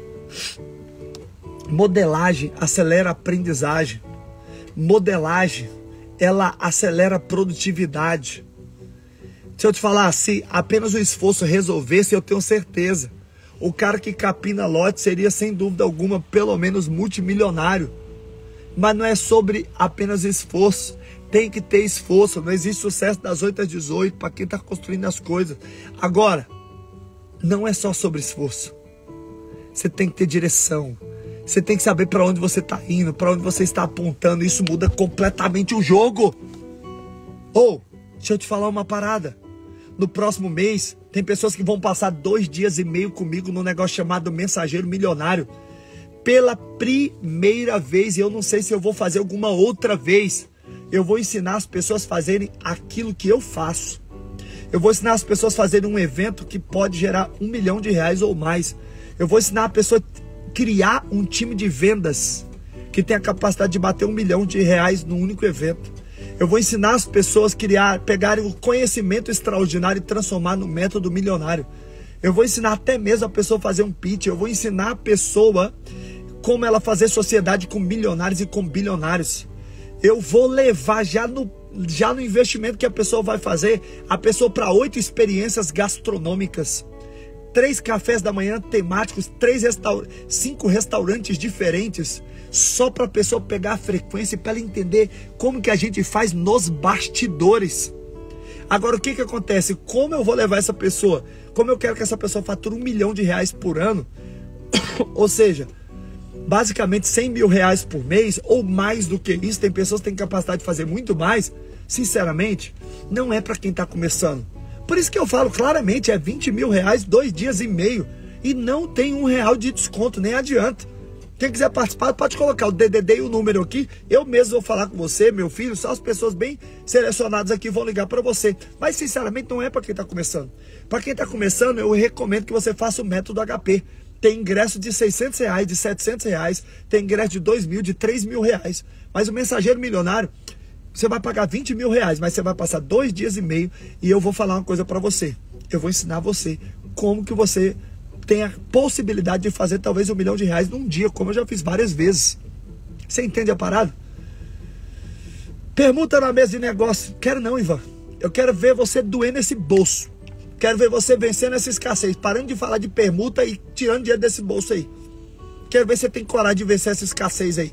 modelagem acelera a aprendizagem. Modelagem, ela acelera a produtividade. Se eu te falar, se apenas o esforço resolvesse, eu tenho certeza. O cara que capina lote seria, sem dúvida alguma, pelo menos multimilionário. Mas não é sobre apenas esforço. Tem que ter esforço. Não existe sucesso das oito às dezoito para quem está construindo as coisas. Agora, não é só sobre esforço. Você tem que ter direção. Você tem que saber para onde você está indo, para onde você está apontando. Isso muda completamente o jogo. Ou, deixa eu te falar uma parada. No próximo mês, tem pessoas que vão passar dois dias e meio comigo num negócio chamado Mensageiro Milionário. Pela primeira vez, e eu não sei se eu vou fazer alguma outra vez, eu vou ensinar as pessoas a fazerem aquilo que eu faço. Eu vou ensinar as pessoas a fazerem um evento que pode gerar um milhão de reais ou mais. Eu vou ensinar a pessoa a criar um time de vendas que tem a capacidade de bater um milhão de reais num único evento. Eu vou ensinar as pessoas a criar, pegarem o conhecimento extraordinário e transformar no método milionário. Eu vou ensinar até mesmo a pessoa a fazer um pitch. Eu vou ensinar a pessoa como ela fazer sociedade com milionários e com bilionários. Eu vou levar já no, já no investimento que a pessoa vai fazer, a pessoa para oito experiências gastronômicas. Três cafés da manhã temáticos, três restaur cinco restaurantes diferentes, só para a pessoa pegar a frequência e para ela entender como que a gente faz nos bastidores. Agora, o que que acontece? Como eu vou levar essa pessoa? Como eu quero que essa pessoa fature um milhão de reais por ano? Ou seja, basicamente cem mil reais por mês ou mais do que isso. Tem pessoas que têm capacidade de fazer muito mais. Sinceramente, não é para quem está começando. Por isso que eu falo claramente, é vinte mil reais, dois dias e meio. E não tem um real de desconto, nem adianta. Quem quiser participar, pode colocar o D D D e o número aqui. Eu mesmo vou falar com você, meu filho. Só as pessoas bem selecionadas aqui vão ligar para você. Mas, sinceramente, não é para quem está começando. Para quem está começando, eu recomendo que você faça o método H P. Tem ingresso de seiscentos reais, de setecentos reais. Tem ingresso de dois mil, de três mil reais. Mas o Mensageiro Milionário, você vai pagar vinte mil reais, mas você vai passar dois dias e meio. E eu vou falar uma coisa para você. Eu vou ensinar você como que você tem a possibilidade de fazer talvez um milhão de reais num dia, como eu já fiz várias vezes. Você entende a parada? Permuta na mesa de negócio. Quero não, Ivan. Eu quero ver você doendo esse bolso. Quero ver você vencendo essa escassez. Parando de falar de permuta e tirando dinheiro desse bolso aí. Quero ver se você tem coragem de vencer essa escassez aí.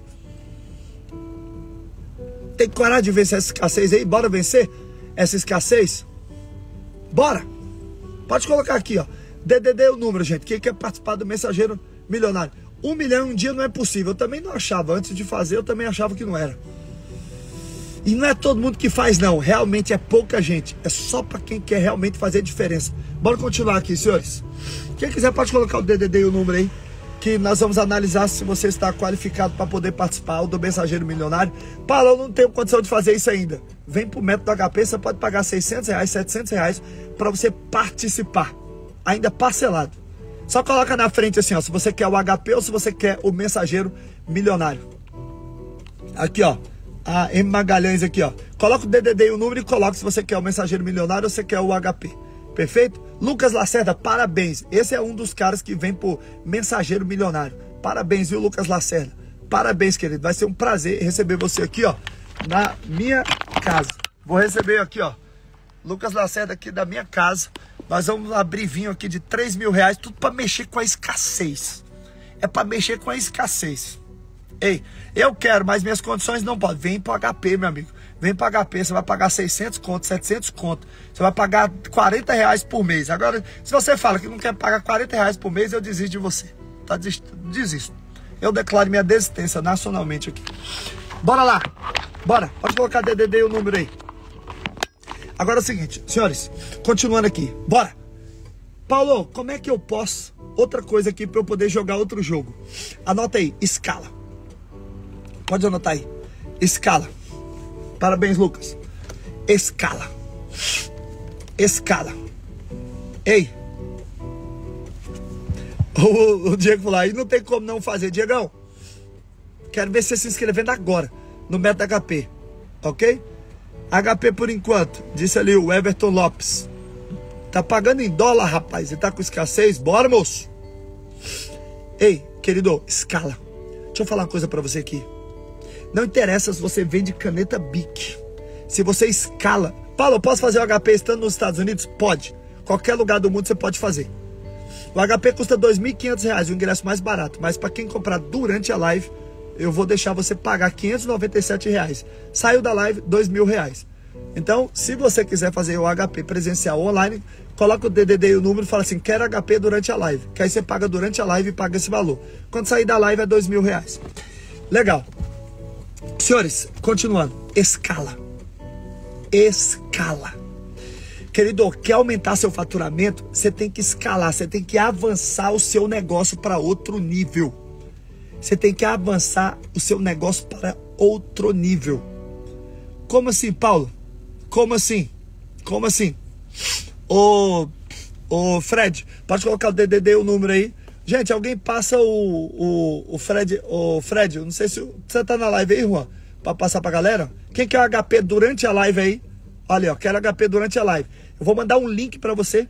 Tem coragem de vencer essa escassez aí? Bora vencer essa escassez? Bora! Pode colocar aqui, ó. D D D é o número, gente. Quem quer participar do Mensageiro Milionário? Um milhão em um dia não é possível. Eu também não achava. Antes de fazer, eu também achava que não era. E não é todo mundo que faz, não. Realmente é pouca gente. É só para quem quer realmente fazer diferença. Bora continuar aqui, senhores. Quem quiser pode colocar o D D D e o número aí, que nós vamos analisar se você está qualificado para poder participar do Mensageiro Milionário. Paulo, eu não tenho condição de fazer isso ainda. Vem pro método H P, você pode pagar seiscentos reais, setecentos reais para você participar. Ainda parcelado. Só coloca na frente assim, ó, se você quer o H P ou se você quer o Mensageiro Milionário. Aqui, ó, a M Magalhães aqui, ó. Coloca o D D D e o número e coloca se você quer o Mensageiro Milionário ou se você quer o H P. Perfeito? Lucas Lacerda, parabéns. Esse é um dos caras que vem pro Mensageiro Milionário. Parabéns, viu, Lucas Lacerda? Parabéns, querido. Vai ser um prazer receber você aqui, ó, na minha casa. Vou receber aqui, ó, Lucas Lacerda aqui da minha casa. Nós vamos abrir vinho aqui de três mil reais, tudo para mexer com a escassez. É para mexer com a escassez. Ei, eu quero, mas minhas condições não podem. Vem para H P, meu amigo. Vem para H P, você vai pagar seiscentos conto, setecentos conto. Você vai pagar quarenta reais por mês. Agora, se você fala que não quer pagar quarenta reais por mês, eu desisto de você. Tá, desisto. Eu declaro minha desistência nacionalmente aqui. Bora lá. Bora. Pode colocar D D D e o número aí. Agora é o seguinte, senhores, continuando aqui, bora. Paulo, como é que eu posso, outra coisa aqui para eu poder jogar outro jogo? Anota aí, escala. Pode anotar aí, escala. Parabéns, Lucas. Escala. Escala. Ei. O, o Diego falou aí, não tem como não fazer. Diegão, quero ver você se inscrevendo agora no método H P, ok? H P por enquanto, disse ali o Everton Lopes. Tá pagando em dólar, rapaz. Ele tá com escassez. Bora, moço. Ei, querido, escala. Deixa eu falar uma coisa pra você aqui. Não interessa se você vende caneta Bic. Se você escala. Paulo, eu posso fazer o H P estando nos Estados Unidos? Pode. Qualquer lugar do mundo você pode fazer. O H P custa dois mil e quinhentos reais, o ingresso mais barato. Mas para quem comprar durante a live, eu vou deixar você pagar quinhentos e noventa e sete reais. Saiu da live, dois mil reais. Então, se você quiser fazer o H P presencial online, coloca o D D D e o número e fala assim, quero H P durante a live. Que aí você paga durante a live e paga esse valor. Quando sair da live é dois mil reais. Legal. Senhores, continuando. Escala. Escala. Querido, quer aumentar seu faturamento? Você tem que escalar, você tem que avançar o seu negócio para outro nível. Você tem que avançar o seu negócio para outro nível. Como assim, Paulo? Como assim? Como assim? Ô, ô Fred, pode colocar o D D D, o número aí. Gente, alguém passa o, o, o Fred, o Fred, eu não sei se você tá na live aí, Juan, para passar pra galera. Quem quer o H P durante a live aí? Olha, ó, quero H P durante a live. Eu vou mandar um link para você.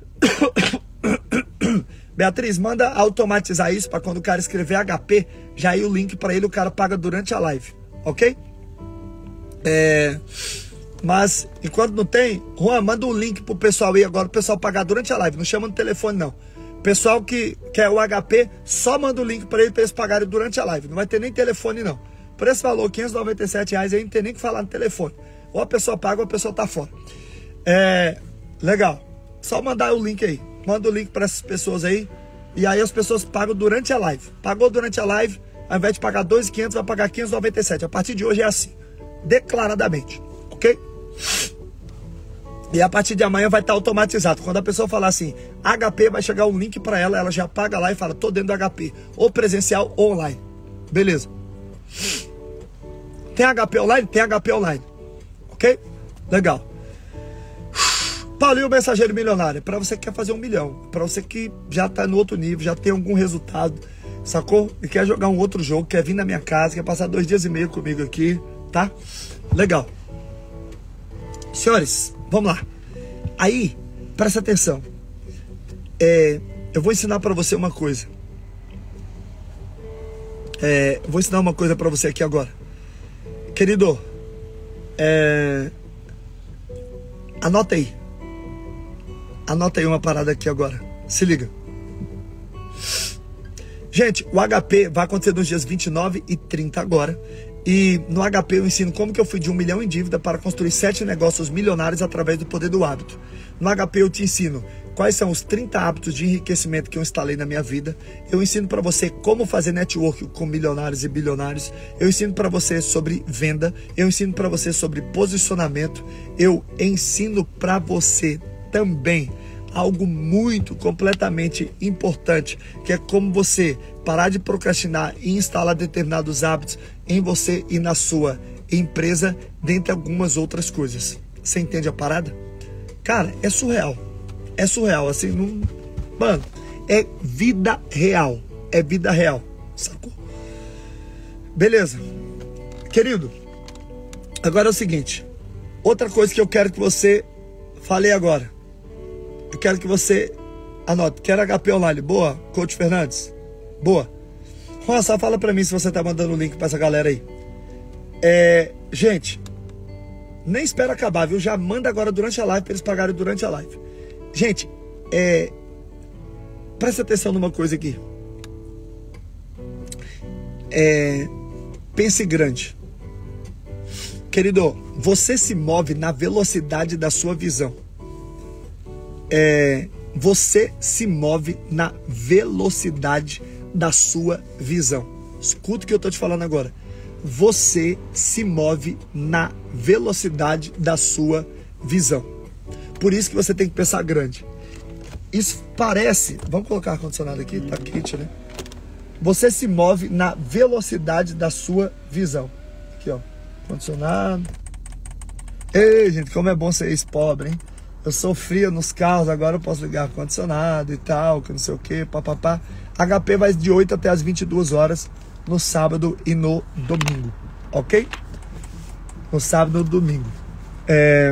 Beatriz, manda automatizar isso para quando o cara escrever H P, já ir o link para ele, o cara paga durante a live, ok? É, mas, enquanto não tem, Juan, manda um link pro pessoal aí agora, o pessoal pagar durante a live, não chama no telefone não. Pessoal que quer o H P, só manda o link para ele para eles pagarem durante a live. Não vai ter nem telefone, não. Por esse valor, quinhentos e noventa e sete reais, aí não tem nem que falar no telefone. Ou a pessoa paga ou a pessoa tá fora. É, legal. Só mandar o link aí. Manda o link para essas pessoas aí. E aí as pessoas pagam durante a live. Pagou durante a live, ao invés de pagar dois mil e quinhentos, vai pagar quinhentos e noventa e sete. A partir de hoje é assim. Declaradamente. Ok? E a partir de amanhã vai estar automatizado. Quando a pessoa falar assim, H P, vai chegar um link para ela, ela já paga lá e fala, tô dentro do H P. Ou presencial ou online. Beleza. Tem H P online? Tem H P online. Ok? Legal. Paulinho, mensageiro milionário. Para você que quer fazer um milhão. Para você que já tá no outro nível, já tem algum resultado, sacou? E quer jogar um outro jogo, quer vir na minha casa, quer passar dois dias e meio comigo aqui, tá? Legal. Senhores, vamos lá. Aí, presta atenção. É, eu vou ensinar para você uma coisa. É, vou ensinar uma coisa para você aqui agora. Querido, é, anota aí. Anota aí uma parada aqui agora. Se liga. Gente, o H P vai acontecer nos dias vinte e nove e trinta agora. E no H P eu ensino como que eu fui de um milhão em dívida para construir sete negócios milionários através do poder do hábito. No H P eu te ensino quais são os trinta hábitos de enriquecimento que eu instalei na minha vida. Eu ensino para você como fazer network com milionários e bilionários. Eu ensino para você sobre venda. Eu ensino para você sobre posicionamento. Eu ensino para você também algo muito, completamente importante, que é como você parar de procrastinar e instalar determinados hábitos em você e na sua empresa, dentre algumas outras coisas. Você entende a parada? Cara, é surreal. É surreal, assim, não... Mano, é vida real. É vida real, sacou? Beleza. Querido, agora é o seguinte. Outra coisa que eu quero que você fale agora. Eu quero que você anote. Quero H P online. Boa, Coach Fernandes. Boa. Juan, só fala pra mim se você tá mandando o link pra essa galera aí. É, gente, nem espera acabar, viu? Já manda agora durante a live pra eles pagarem durante a live. Gente, é, presta atenção numa coisa aqui. É, pense grande. Querido, você se move na velocidade da sua visão. É, você se move na velocidade da sua visão. Escuta o que eu estou te falando agora. Você se move na velocidade da sua visão. Por isso que você tem que pensar grande. Isso parece... Vamos colocar ar-condicionado aqui? Tá quente, né? Você se move na velocidade da sua visão. Aqui, ó. Condicionado. Ei, gente, como é bom ser ex-pobre, hein? Eu sofria nos carros, agora eu posso ligar ar-condicionado e tal, que não sei o que, papapá. H P vai de oito até as vinte e duas horas no sábado e no domingo, ok? No sábado e no domingo. É...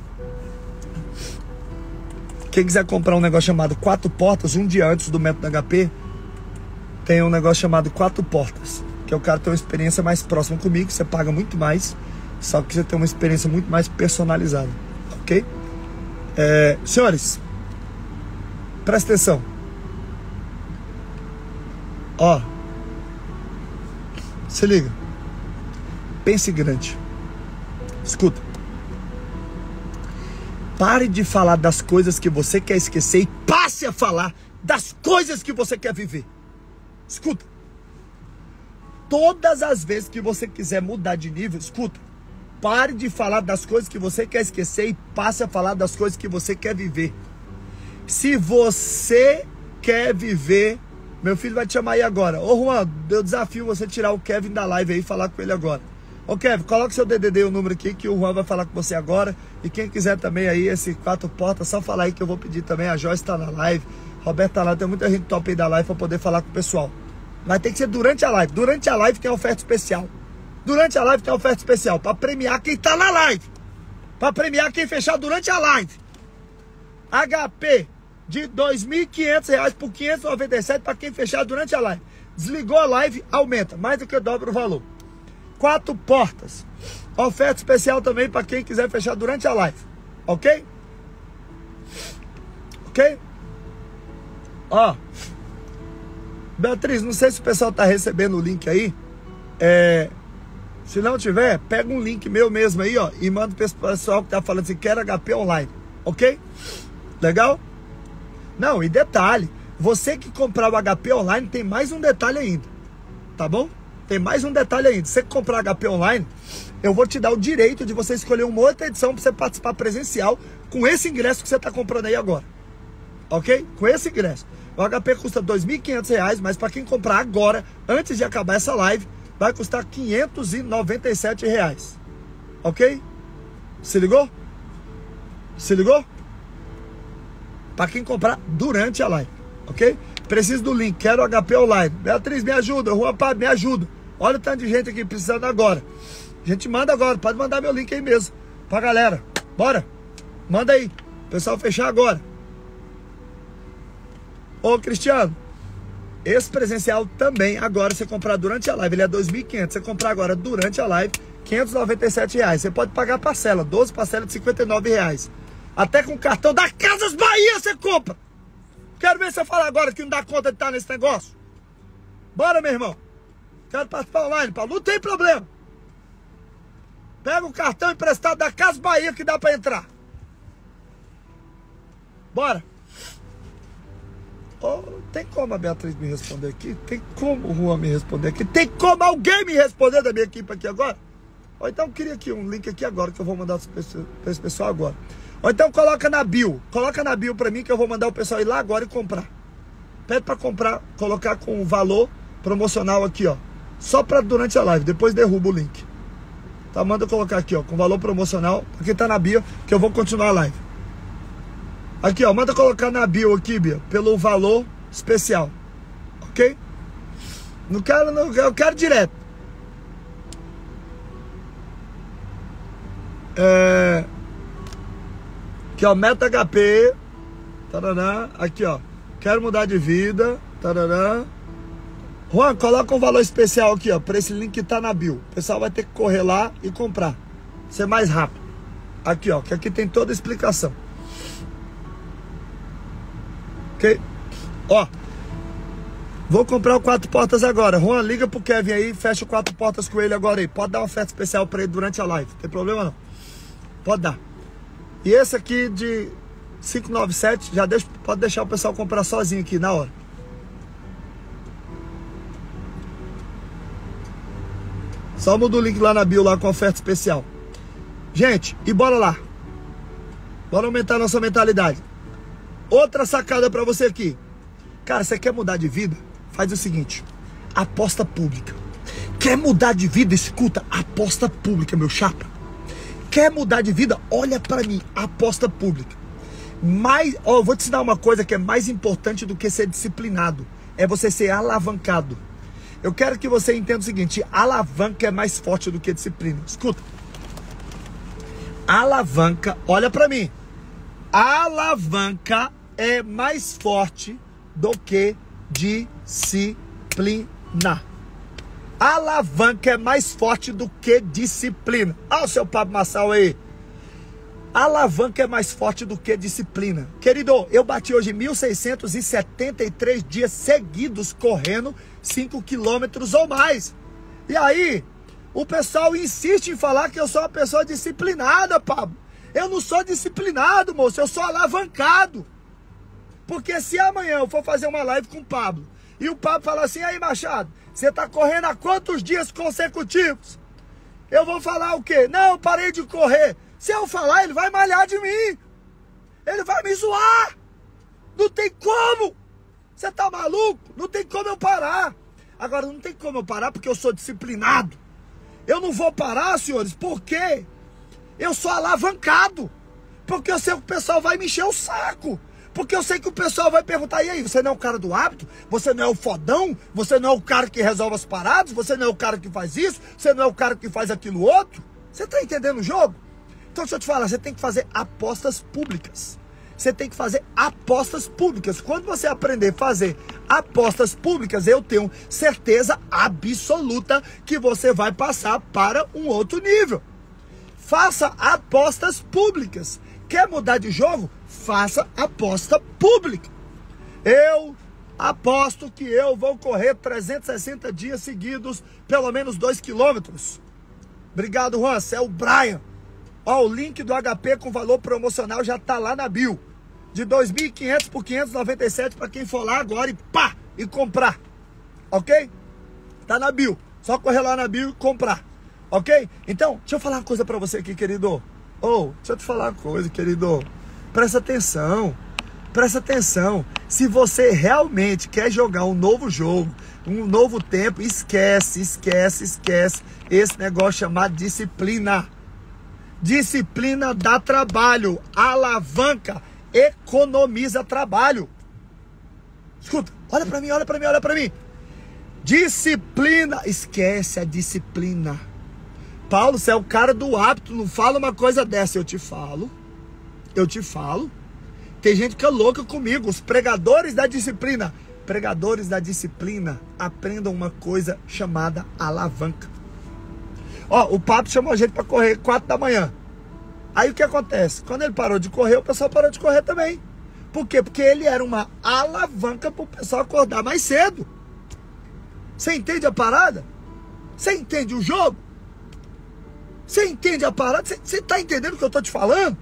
Quem quiser comprar um negócio chamado Quatro Portas, um dia antes do método H P, tem um negócio chamado Quatro Portas, que é o cara ter uma experiência mais próxima comigo, você paga muito mais, só que você tem uma experiência muito mais personalizada, ok? É, senhores, presta atenção. Ó, se liga. Pense grande. Escuta. Pare de falar das coisas que você quer esquecer e passe a falar das coisas que você quer viver. Escuta. Todas as vezes que você quiser mudar de nível, escuta. Pare de falar das coisas que você quer esquecer e passe a falar das coisas que você quer viver. Se você quer viver... Meu filho vai te chamar aí agora. Ô Juan, eu desafio você tirar o Kevin da live aí e falar com ele agora. Ô Kevin, coloca seu D D D, o número aqui, que o Juan vai falar com você agora. E quem quiser também aí, esse Quatro Portas, só falar aí que eu vou pedir também. A Joyce tá na live, Roberto tá lá, tem muita gente top aí da live pra poder falar com o pessoal. Vai ter que ser durante a live. Durante a live tem oferta especial. Durante a live tem oferta especial para premiar quem tá na live. Para premiar quem fechar durante a live. H P de dois mil e quinhentos reais por quinhentos e noventa e sete para quem fechar durante a live. Desligou a live, aumenta. Mais do que dobra o valor. Quatro Portas. Oferta especial também para quem quiser fechar durante a live. Ok? Ok? Ó, Beatriz, não sei se o pessoal tá recebendo o link aí. É, se não tiver, pega um link meu mesmo aí, ó, e manda pro pessoal que tá falando assim, quero H P online, ok? Legal? Não, e detalhe, você que comprar o H P online tem mais um detalhe ainda, tá bom? Tem mais um detalhe ainda. Você que comprar H P online, eu vou te dar o direito de você escolher uma outra edição para você participar presencial com esse ingresso que você tá comprando aí agora, ok? Com esse ingresso. O H P custa dois mil e quinhentos reais, mas para quem comprar agora, antes de acabar essa live, vai custar quinhentos e noventa e sete reais, ok? Se ligou? Se ligou? Para quem comprar durante a live, ok? Preciso do link, quero H P online. Beatriz, me ajuda. Juan Pablo, me ajuda. Olha o tanto de gente aqui precisando agora. A gente manda agora, pode mandar meu link aí mesmo, pra galera. Bora, manda aí, pessoal fechar agora. Ô Cristiano, esse presencial também, agora você comprar durante a live, ele é dois mil e quinhentos. Você comprar agora durante a live, quinhentos e noventa e sete reais. Você pode pagar parcela, doze parcelas de cinquenta e nove reais. Até com o cartão da Casas Bahia você compra. Quero ver você falar agora que não dá conta de estar nesse negócio. Bora, meu irmão. Quero participar online, Paulo. Não tem problema. Pega o cartão emprestado da Casas Bahia que dá pra entrar. Bora. Oh, tem como a Beatriz me responder aqui? Tem como o Juan me responder aqui? Tem como alguém me responder da minha equipe aqui agora? Ou então eu queria aqui um link aqui agora que eu vou mandar para esse pessoal agora. Ou então coloca na bio. Coloca na bio para mim que eu vou mandar o pessoal ir lá agora e comprar. Pede para comprar, colocar com o valor promocional aqui, ó. Só para durante a live, depois derruba o link. Tá, manda eu colocar aqui, ó, com valor promocional, pra quem tá na bio, que eu vou continuar a live. Aqui, ó, manda colocar na bio aqui, Bia, pelo valor especial, ok? Não quero, não, eu quero direto. É... Aqui, ó, Meta H P, tarará, aqui, ó, quero mudar de vida, tarará. Juan, coloca um valor especial aqui, ó, pra esse link que tá na bio. O pessoal vai ter que correr lá e comprar, ser mais rápido. Aqui, ó, que aqui tem toda a explicação. Ok? Ó, vou comprar o quatro portas agora. Juan, liga pro Kevin aí, fecha o quatro portas com ele agora aí. Pode dar uma oferta especial pra ele durante a live, não tem problema não. Pode dar. E esse aqui de quinhentos e noventa e sete, já deixa, pode deixar o pessoal comprar sozinho aqui na hora. Só muda o link lá na bio lá com oferta especial. Gente, e bora lá. Bora aumentar a nossa mentalidade. Outra sacada pra você aqui. Cara, você quer mudar de vida? Faz o seguinte. Aposta pública. Quer mudar de vida? Escuta, aposta pública, meu chapa. Quer mudar de vida? Olha pra mim, aposta pública. Mas, ó, eu vou te ensinar uma coisa que é mais importante do que ser disciplinado. É você ser alavancado. Eu quero que você entenda o seguinte. Alavanca é mais forte do que disciplina. Escuta. Alavanca, olha pra mim. Alavanca é mais forte do que disciplina. Alavanca é mais forte do que disciplina. Olha o seu Pablo Massal aí. Alavanca é mais forte do que disciplina. Querido, eu bati hoje mil seiscentos e setenta e três dias seguidos correndo cinco quilômetros ou mais. E aí, o pessoal insiste em falar que eu sou uma pessoa disciplinada, Pablo. Eu não sou disciplinado, moço, eu sou alavancado. Porque se amanhã eu for fazer uma live com o Pablo e o Pablo falar assim, aí Machado, você tá correndo há quantos dias consecutivos? Eu vou falar o quê? Não, eu parei de correr. Se eu falar, ele vai malhar de mim. Ele vai me zoar. Não tem como. Você tá maluco? Não tem como eu parar. Agora, não tem como eu parar porque eu sou disciplinado. Eu não vou parar, senhores, porque eu sou alavancado. Porque eu sei que o pessoal vai me encher o saco. Porque eu sei que o pessoal vai perguntar, e aí, você não é o cara do hábito? Você não é o fodão? Você não é o cara que resolve as paradas? Você não é o cara que faz isso? Você não é o cara que faz aquilo outro? Você tá entendendo o jogo? Então deixa eu te falar, você tem que fazer apostas públicas. Você tem que fazer apostas públicas. Quando você aprender a fazer apostas públicas, eu tenho certeza absoluta que você vai passar para um outro nível. Faça apostas públicas. Quer mudar de jogo? Faça aposta pública. Eu aposto que eu vou correr trezentos e sessenta dias seguidos, pelo menos dois quilômetros. Obrigado, Juan. Você é o Brian. Ó, o link do H P com valor promocional já tá lá na bio. De dois mil e quinhentos por quinhentos e noventa e sete para quem for lá agora e pá, e comprar. Ok? Tá na bio. Só correr lá na bio e comprar. Ok? Então, deixa eu falar uma coisa pra você aqui, querido. Ô, oh, deixa eu te falar uma coisa, querido. Presta atenção. Presta atenção. Se você realmente quer jogar um novo jogo, um novo tempo, esquece, esquece, esquece esse negócio chamado disciplina. Disciplina dá trabalho. Alavanca economiza trabalho. Escuta, olha pra mim, olha pra mim, olha pra mim. Disciplina, esquece a disciplina. Paulo, você é o cara do hábito, não fala uma coisa dessa. Eu te falo, eu te falo. Tem gente que é louca comigo, os pregadores da disciplina. Pregadores da disciplina, aprendam uma coisa chamada alavanca. Ó, o Papo chamou a gente para correr quatro da manhã. Aí o que acontece? Quando ele parou de correr, o pessoal parou de correr também. Por quê? Porque ele era uma alavanca para o pessoal acordar mais cedo. Você entende a parada? Você entende o jogo? Você entende a parada? Você, você tá entendendo o que eu tô te falando?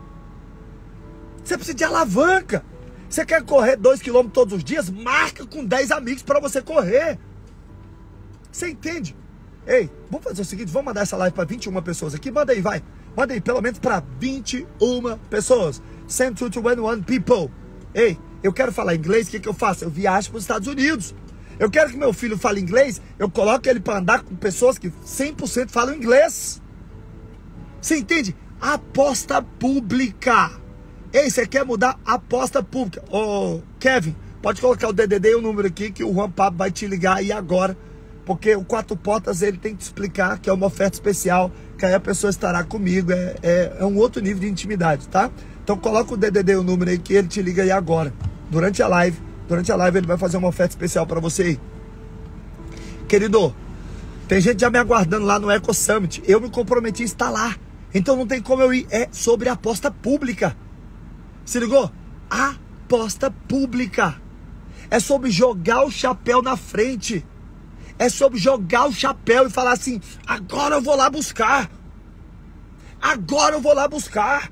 Você precisa de alavanca. Você quer correr dois quilômetros todos os dias? Marca com dez amigos para você correr. Você entende? Ei, vamos fazer o seguinte, vamos mandar essa live para vinte e uma pessoas aqui. Manda aí, vai. Manda aí, pelo menos para vinte e uma pessoas. Send to twenty one people. Ei, eu quero falar inglês, o que, que eu faço? Eu viajo para os Estados Unidos. Eu quero que meu filho fale inglês, eu coloco ele para andar com pessoas que cem por cento falam inglês. Você entende? Aposta pública. Ei, você quer mudar? Aposta pública. Ô, Kevin, pode colocar o D D D e o número aqui que o Juan Pablo vai te ligar aí agora. Porque o Quatro Portas, ele tem que te explicar que é uma oferta especial, que aí a pessoa estará comigo. É, é, é um outro nível de intimidade, tá? Então coloca o D D D e o número aí que ele te liga aí agora. Durante a live. Durante a live ele vai fazer uma oferta especial para você aí. Querido, tem gente já me aguardando lá no Eco Summit. Eu me comprometi a estar lá. Então não tem como eu ir. É sobre aposta pública. Se ligou? Aposta pública. É sobre jogar o chapéu na frente. É sobre jogar o chapéu e falar assim, agora eu vou lá buscar. Agora eu vou lá buscar.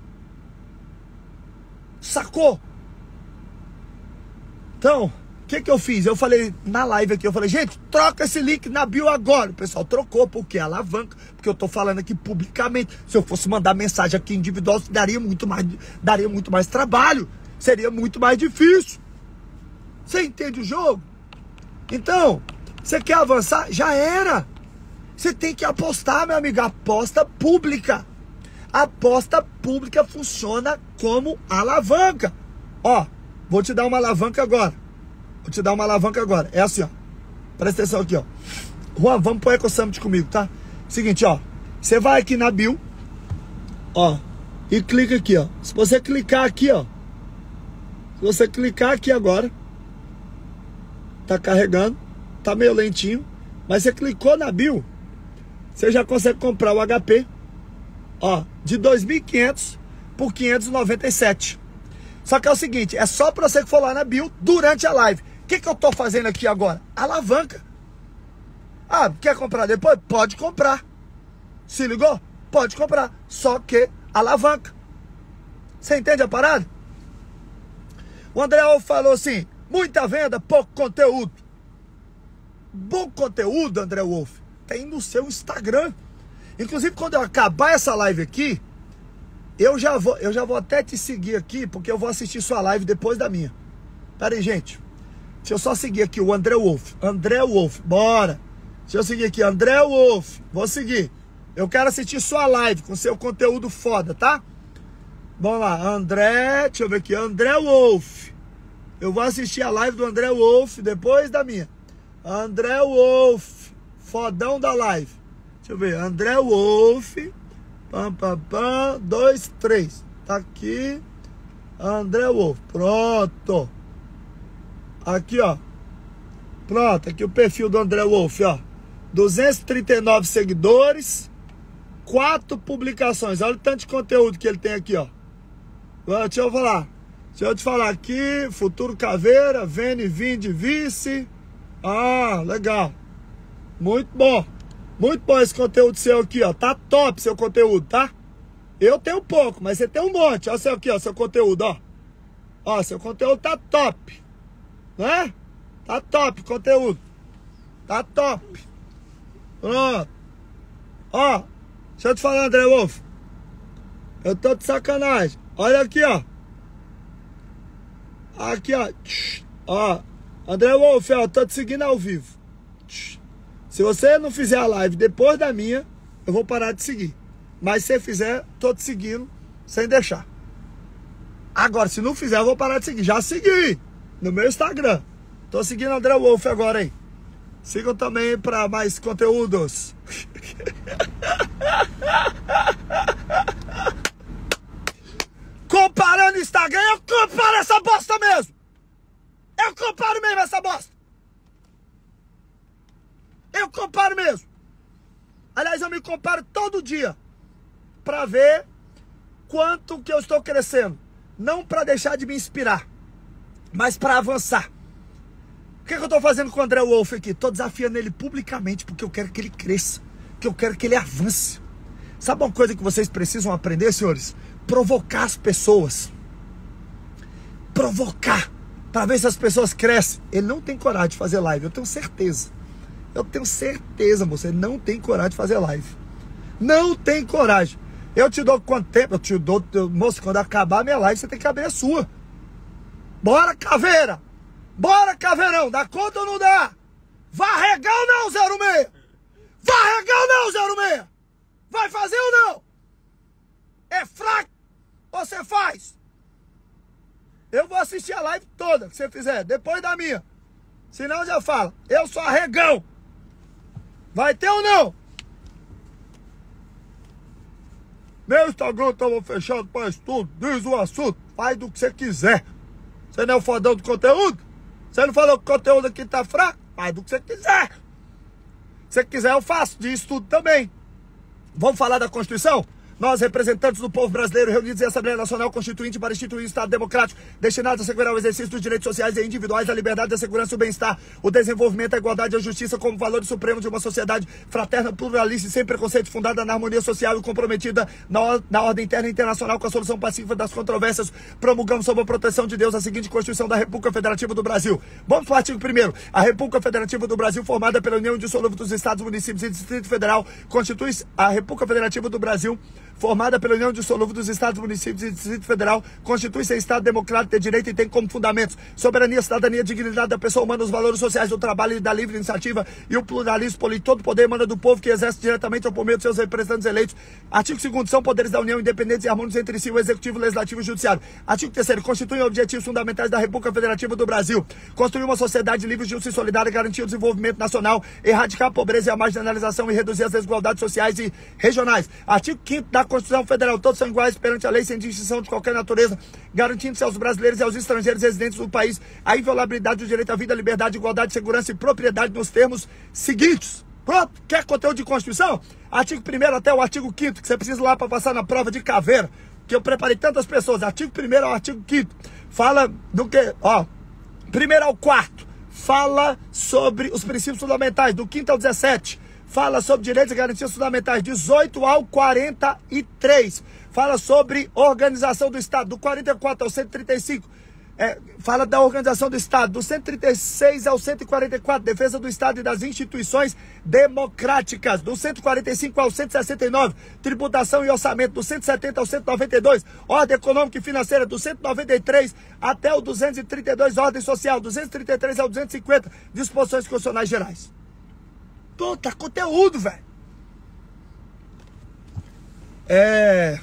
Sacou? Então, o que que eu fiz? Eu falei na live aqui, eu falei, gente, troca esse link na bio agora. O pessoal trocou, porque é alavanca, porque eu tô falando aqui publicamente. Se eu fosse mandar mensagem aqui individual, daria muito mais, daria muito mais trabalho. Seria muito mais difícil. Você entende o jogo? Então, você quer avançar? Já era. Você tem que apostar, meu amigo. Aposta pública. Aposta pública funciona como alavanca. Ó, vou te dar uma alavanca agora. Vou te dar uma alavanca agora. É assim, ó. Presta atenção aqui, ó. Juan, vamos pro Eco Summit comigo, tá? Seguinte, ó. Você vai aqui na bio. Ó. E clica aqui, ó. Se você clicar aqui, ó. Se você clicar aqui agora. Tá carregando. Tá meio lentinho. Mas você clicou na bio. Você já consegue comprar o H P. Ó. De dois mil e quinhentos por quinhentos e noventa e sete. Só que é o seguinte, é só para você que for lá na bio durante a live. O que que eu tô fazendo aqui agora? Alavanca. Ah, quer comprar depois? Pode comprar. Se ligou? Pode comprar. Só que alavanca. Você entende a parada? O André Wolf falou assim, muita venda, pouco conteúdo. Bom conteúdo, André Wolf, tem no seu Instagram. Inclusive, quando eu acabar essa live aqui, Eu já, vou, eu já vou até te seguir aqui, porque eu vou assistir sua live depois da minha. Pera aí, gente. Deixa eu só seguir aqui o André Wolf. André Wolf, bora. Deixa eu seguir aqui, André Wolf. Vou seguir. Eu quero assistir sua live com seu conteúdo foda, tá? Vamos lá, André, deixa eu ver aqui, André Wolf. Eu vou assistir a live do André Wolf depois da minha. André Wolf, fodão da live. Deixa eu ver, André Wolf... Pam, pam, pam, dois, três. Tá aqui. André Wolf. Pronto. Aqui, ó. Pronto. Aqui o perfil do André Wolf, ó. duzentos e trinta e nove seguidores. Quatro publicações. Olha o tanto de conteúdo que ele tem aqui, ó. Deixa eu falar. Deixa eu te falar aqui, Futuro Caveira, Vene Vinde Vice. Ah, legal. Muito bom. Muito bom esse conteúdo seu aqui, ó. Tá top seu conteúdo, tá? Eu tenho pouco, mas você tem um monte. Olha o seu aqui, ó, seu conteúdo, ó. Ó, seu conteúdo tá top. Né? Tá top o conteúdo. Tá top. Pronto. Ó, deixa eu te falar, André Wolf. Eu tô de sacanagem. Olha aqui, ó. Aqui, ó. Ó, André Wolf, ó, eu tô te seguindo ao vivo. Se você não fizer a live depois da minha, eu vou parar de seguir. Mas se você fizer, tô te seguindo sem deixar. Agora, se não fizer, eu vou parar de seguir. Já segui no meu Instagram. Tô seguindo André Wolf agora aí. Sigam também para mais conteúdos. Comparando Instagram, eu comparo essa bosta mesmo. Eu comparo mesmo essa bosta. Eu comparo mesmo. Aliás, eu me comparo todo dia para ver quanto que eu estou crescendo. Não para deixar de me inspirar, mas para avançar. O que, que eu estou fazendo com o André Wolf aqui? Estou desafiando ele publicamente porque eu quero que ele cresça, que eu quero que ele avance. Sabe uma coisa que vocês precisam aprender, senhores? Provocar as pessoas. Provocar. Para ver se as pessoas crescem. Ele não tem coragem de fazer live, eu tenho certeza. Eu tenho certeza, moça, ele não tem coragem de fazer live. Não tem coragem. Eu te dou quanto tempo? Eu te dou, eu, moça, quando acabar a minha live, você tem que abrir a sua. Bora, caveira! Bora, caveirão! Dá conta ou não dá? Vai arregar ou não, zero seis? Vai arregar ou não, zero seis? Vai fazer ou não? É fraco? Ou você faz? Eu vou assistir a live toda que você fizer, depois da minha. Senão já fala, eu sou arregão. Vai ter ou não? Meu Instagram estava fechado para estudo. Diz o assunto. Faz do que você quiser. Você não é o fodão do conteúdo? Você não falou que o conteúdo aqui tá fraco? Faz do que você quiser. Se você quiser, eu faço de estudo também. Vamos falar da Constituição? Nós, representantes do povo brasileiro, reunidos em Assembleia Nacional Constituinte para instituir um Estado democrático, destinado a assegurar o exercício dos direitos sociais e individuais, a liberdade, a segurança e o bem-estar, o desenvolvimento, a igualdade e a justiça como valores supremos de uma sociedade fraterna, pluralista e sem preconceito, fundada na harmonia social e comprometida na, na ordem interna e internacional com a solução pacífica das controvérsias, promulgamos sob a proteção de Deus a seguinte Constituição da República Federativa do Brasil. Vamos para o artigo primeiro. A República Federativa do Brasil, formada pela União Indissolúvel dos Estados, Municípios e Distrito Federal, constitui a República Federativa do Brasil, formada pela União Indissolúvel dos Estados, Municípios e Distrito Federal, constitui-se Estado democrático de direito e tem como fundamentos soberania, cidadania, dignidade da pessoa humana, os valores sociais do trabalho e da livre iniciativa e o pluralismo político. Todo poder emana do povo que exerce diretamente ou por meio de seus representantes eleitos. Artigo segundo. São poderes da União independentes e harmônicos entre si, o Executivo, o Legislativo e o Judiciário. Artigo terceiro. Constituem objetivos fundamentais da República Federativa do Brasil: construir uma sociedade livre, justa e solidária, garantir o desenvolvimento nacional, erradicar a pobreza e a marginalização e reduzir as desigualdades sociais e regionais. Artigo quinto da Constituição Federal: todos são iguais perante a lei, sem distinção de qualquer natureza, garantindo-se aos brasileiros e aos estrangeiros residentes do país a inviolabilidade do direito à vida, liberdade, igualdade, segurança e propriedade nos termos seguintes. Pronto? Quer conteúdo de Constituição? Artigo primeiro até o artigo quinto, que você precisa lá para passar na prova de caveira, que eu preparei tantas pessoas. Artigo primeiro ao artigo quinto fala do que? Ó, primeiro ao quarto fala sobre os princípios fundamentais, do quinto ao dezessete. Fala sobre direitos e garantias fundamentais, dezoito ao quarenta e três. Fala sobre organização do Estado, do quarenta e quatro ao cento e trinta e cinco. É, fala da organização do Estado, do cento e trinta e seis ao cento e quarenta e quatro, defesa do Estado e das instituições democráticas, do cento e quarenta e cinco ao cento e sessenta e nove, tributação e orçamento, do cento e setenta ao cento e noventa e dois, ordem econômica e financeira, do cento e noventa e três até o duzentos e trinta e dois, ordem social, duzentos e trinta e três ao duzentos e cinquenta, disposições constitucionais gerais. Puta, conteúdo, velho. É...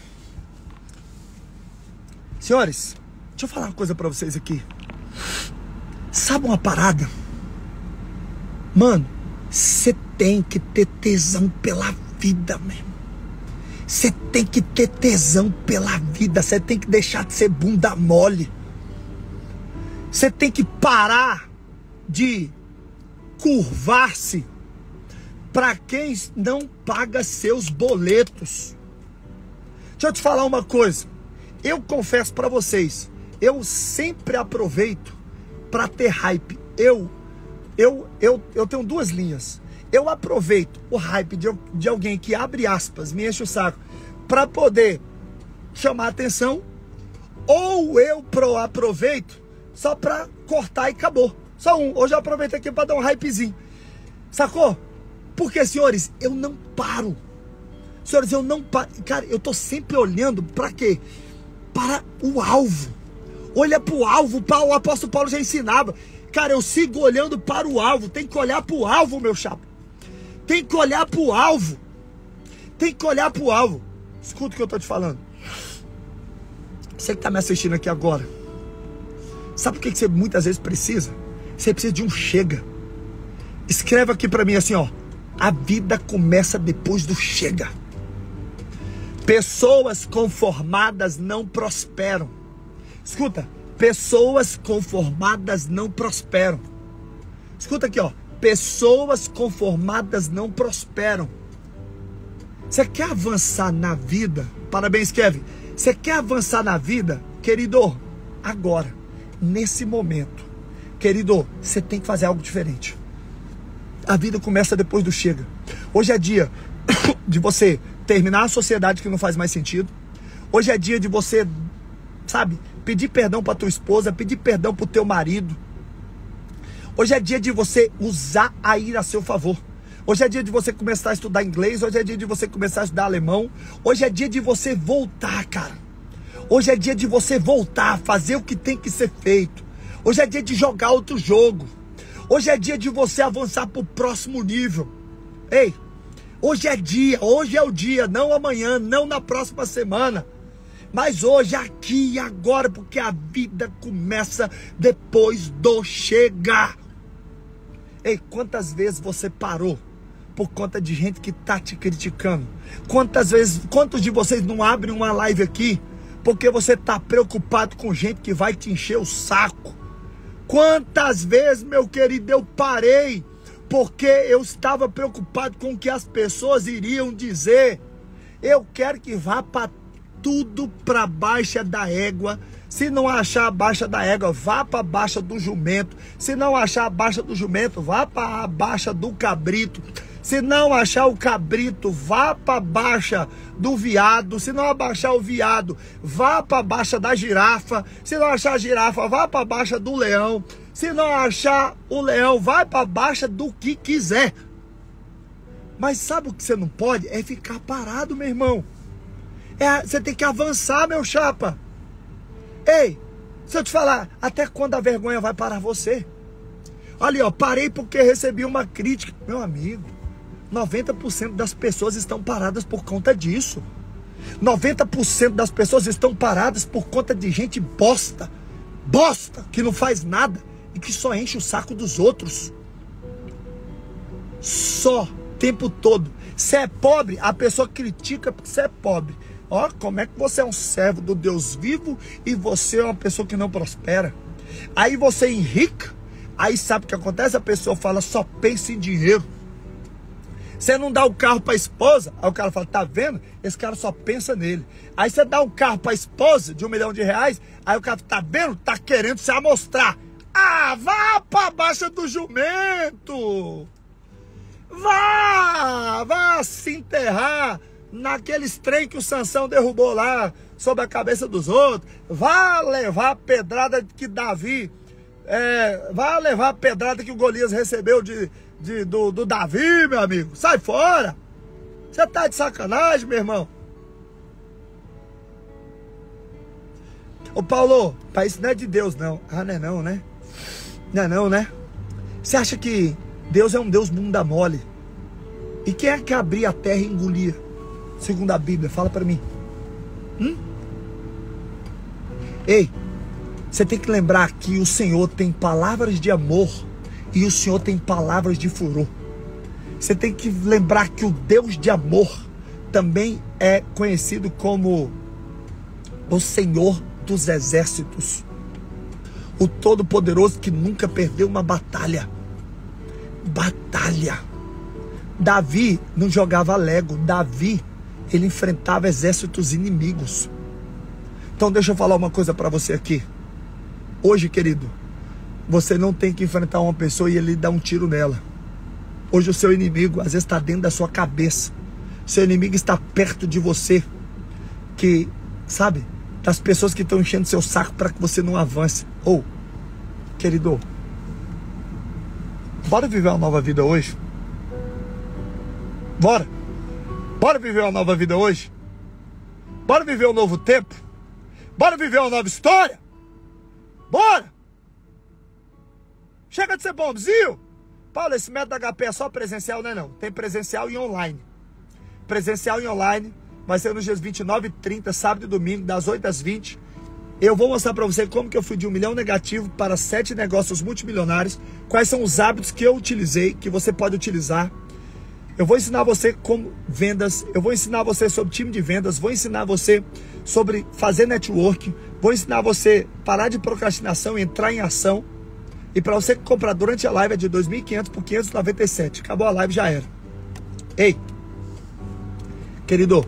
Senhores, deixa eu falar uma coisa pra vocês aqui. Sabe uma parada? Mano, você tem que ter tesão pela vida, mesmo. Você tem que ter tesão pela vida. Você tem que deixar de ser bunda mole. Você tem que parar de curvar-se para quem não paga seus boletos. Deixa eu te falar uma coisa. Eu confesso para vocês, eu sempre aproveito para ter hype. Eu, eu, eu, eu tenho duas linhas. Eu aproveito o hype de, de alguém que, abre aspas, me enche o saco, para poder chamar a atenção, ou eu pro aproveito só para cortar e acabou. Só um. Hoje eu aproveito aqui para dar um hypezinho. Sacou? Porque, senhores, eu não paro. Senhores, eu não paro. Cara, eu tô sempre olhando para quê? Para o alvo. Olha para o alvo. O apóstolo Paulo já ensinava. Cara, eu sigo olhando para o alvo. Tem que olhar para o alvo, meu chapa. Tem que olhar para o alvo. Tem que olhar para o alvo. Escuta o que eu tô te falando. Você que tá me assistindo aqui agora, sabe o que você muitas vezes precisa? Você precisa de um chega. Escreva aqui para mim assim, ó. A vida começa depois do chega. Pessoas conformadas não prosperam. Escuta, pessoas conformadas não prosperam. Escuta aqui, ó. Pessoas conformadas não prosperam. Você quer avançar na vida? Parabéns, Kevin. Você quer avançar na vida? Querido, agora, nesse momento, querido, você tem que fazer algo diferente. A vida começa depois do chega. Hoje é dia de você terminar a sociedade que não faz mais sentido. Hoje é dia de você, sabe, pedir perdão para tua esposa, pedir perdão para o teu marido. Hoje é dia de você usar a ira a seu favor. Hoje é dia de você começar a estudar inglês. Hoje é dia de você começar a estudar alemão. Hoje é dia de você voltar, cara. Hoje é dia de você voltar, fazer o que tem que ser feito. Hoje é dia de jogar outro jogo. Hoje é dia de você avançar para o próximo nível. Ei, hoje é dia, hoje é o dia, não amanhã, não na próxima semana. Mas hoje, aqui e agora, porque a vida começa depois do chegar. Ei, quantas vezes você parou por conta de gente que tá te criticando? Quantas vezes, quantos de vocês não abrem uma live aqui porque você tá preocupado com gente que vai te encher o saco? Quantas vezes, meu querido, eu parei porque eu estava preocupado com o que as pessoas iriam dizer? Eu quero que vá para tudo para baixa da égua. Se não achar a baixa da égua, vá para a baixa do jumento. Se não achar a baixa do jumento, vá para a baixa do cabrito. Se não achar o cabrito, vá para a baixa do veado. Se não abaixar o veado, vá para a baixa da girafa. Se não achar a girafa, vá para a baixa do leão. Se não achar o leão, vai para a baixa do que quiser. Mas sabe o que você não pode? É ficar parado, meu irmão. É, você tem que avançar, meu chapa. Ei, se eu te falar, até quando a vergonha vai parar você? Olha, ó, parei porque recebi uma crítica. Meu amigo, noventa por cento das pessoas estão paradas por conta disso. noventa por cento das pessoas estão paradas por conta de gente bosta. Bosta, que não faz nada e que só enche o saco dos outros. Só, o tempo todo. Se é pobre, a pessoa critica porque você é pobre. Ó, como é que você é um servo do Deus vivo e você é uma pessoa que não prospera? Aí você enrica, aí sabe o que acontece? A pessoa fala, só pensa em dinheiro. Você não dá o carro para a esposa, aí o cara fala, tá vendo? Esse cara só pensa nele. Aí você dá um carro para a esposa de um milhão de reais, aí o cara, tá vendo? Tá querendo se amostrar. Ah, vá para baixa do jumento. Vá, vá se enterrar naqueles trem que o Sansão derrubou lá sobre a cabeça dos outros. Vá levar a pedrada que Davi, é, vá levar a pedrada que o Golias recebeu de, de, do, do Davi, meu amigo. Sai fora. Você tá de sacanagem, meu irmão. Ô Paulo, pai, isso não é de Deus não. Ah, não é não, né? Não é não, né? Você acha que Deus é um Deus bunda mole? E quem é que abria a terra e engolia? Segundo a Bíblia, fala para mim. Hum? Ei, você tem que lembrar que o Senhor tem palavras de amor e o Senhor tem palavras de furor. Você tem que lembrar que o Deus de amor também é conhecido como o Senhor dos exércitos, o Todo-Poderoso que nunca perdeu uma batalha. Batalha. Davi não jogava Lego. Davi, ele enfrentava exércitos inimigos. Então deixa eu falar uma coisa para você aqui. Hoje, querido, você não tem que enfrentar uma pessoa e ele dar um tiro nela. Hoje o seu inimigo, às vezes, está dentro da sua cabeça. Seu inimigo está perto de você. Que, sabe, das pessoas que estão enchendo seu saco para que você não avance. Ou, oh, querido, bora viver uma nova vida hoje? Bora. Bora viver uma nova vida hoje? Bora viver um novo tempo? Bora viver uma nova história? Bora! Chega de ser bonzinho! Paulo, esse método H P é só presencial? Não é não. Tem presencial e online. Presencial e online vai ser nos dias vinte e nove e trinta, sábado e domingo, das oito às vinte. Eu vou mostrar para você como que eu fui de um milhão negativo para sete negócios multimilionários. Quais são os hábitos que eu utilizei, que você pode utilizar. Eu vou ensinar você como vendas, eu vou ensinar você sobre time de vendas, vou ensinar você sobre fazer networking, vou ensinar você parar de procrastinação e entrar em ação. E para você comprar durante a live é de dois mil e quinhentos por quinhentos e noventa e sete. Acabou a live, já era. Ei, querido,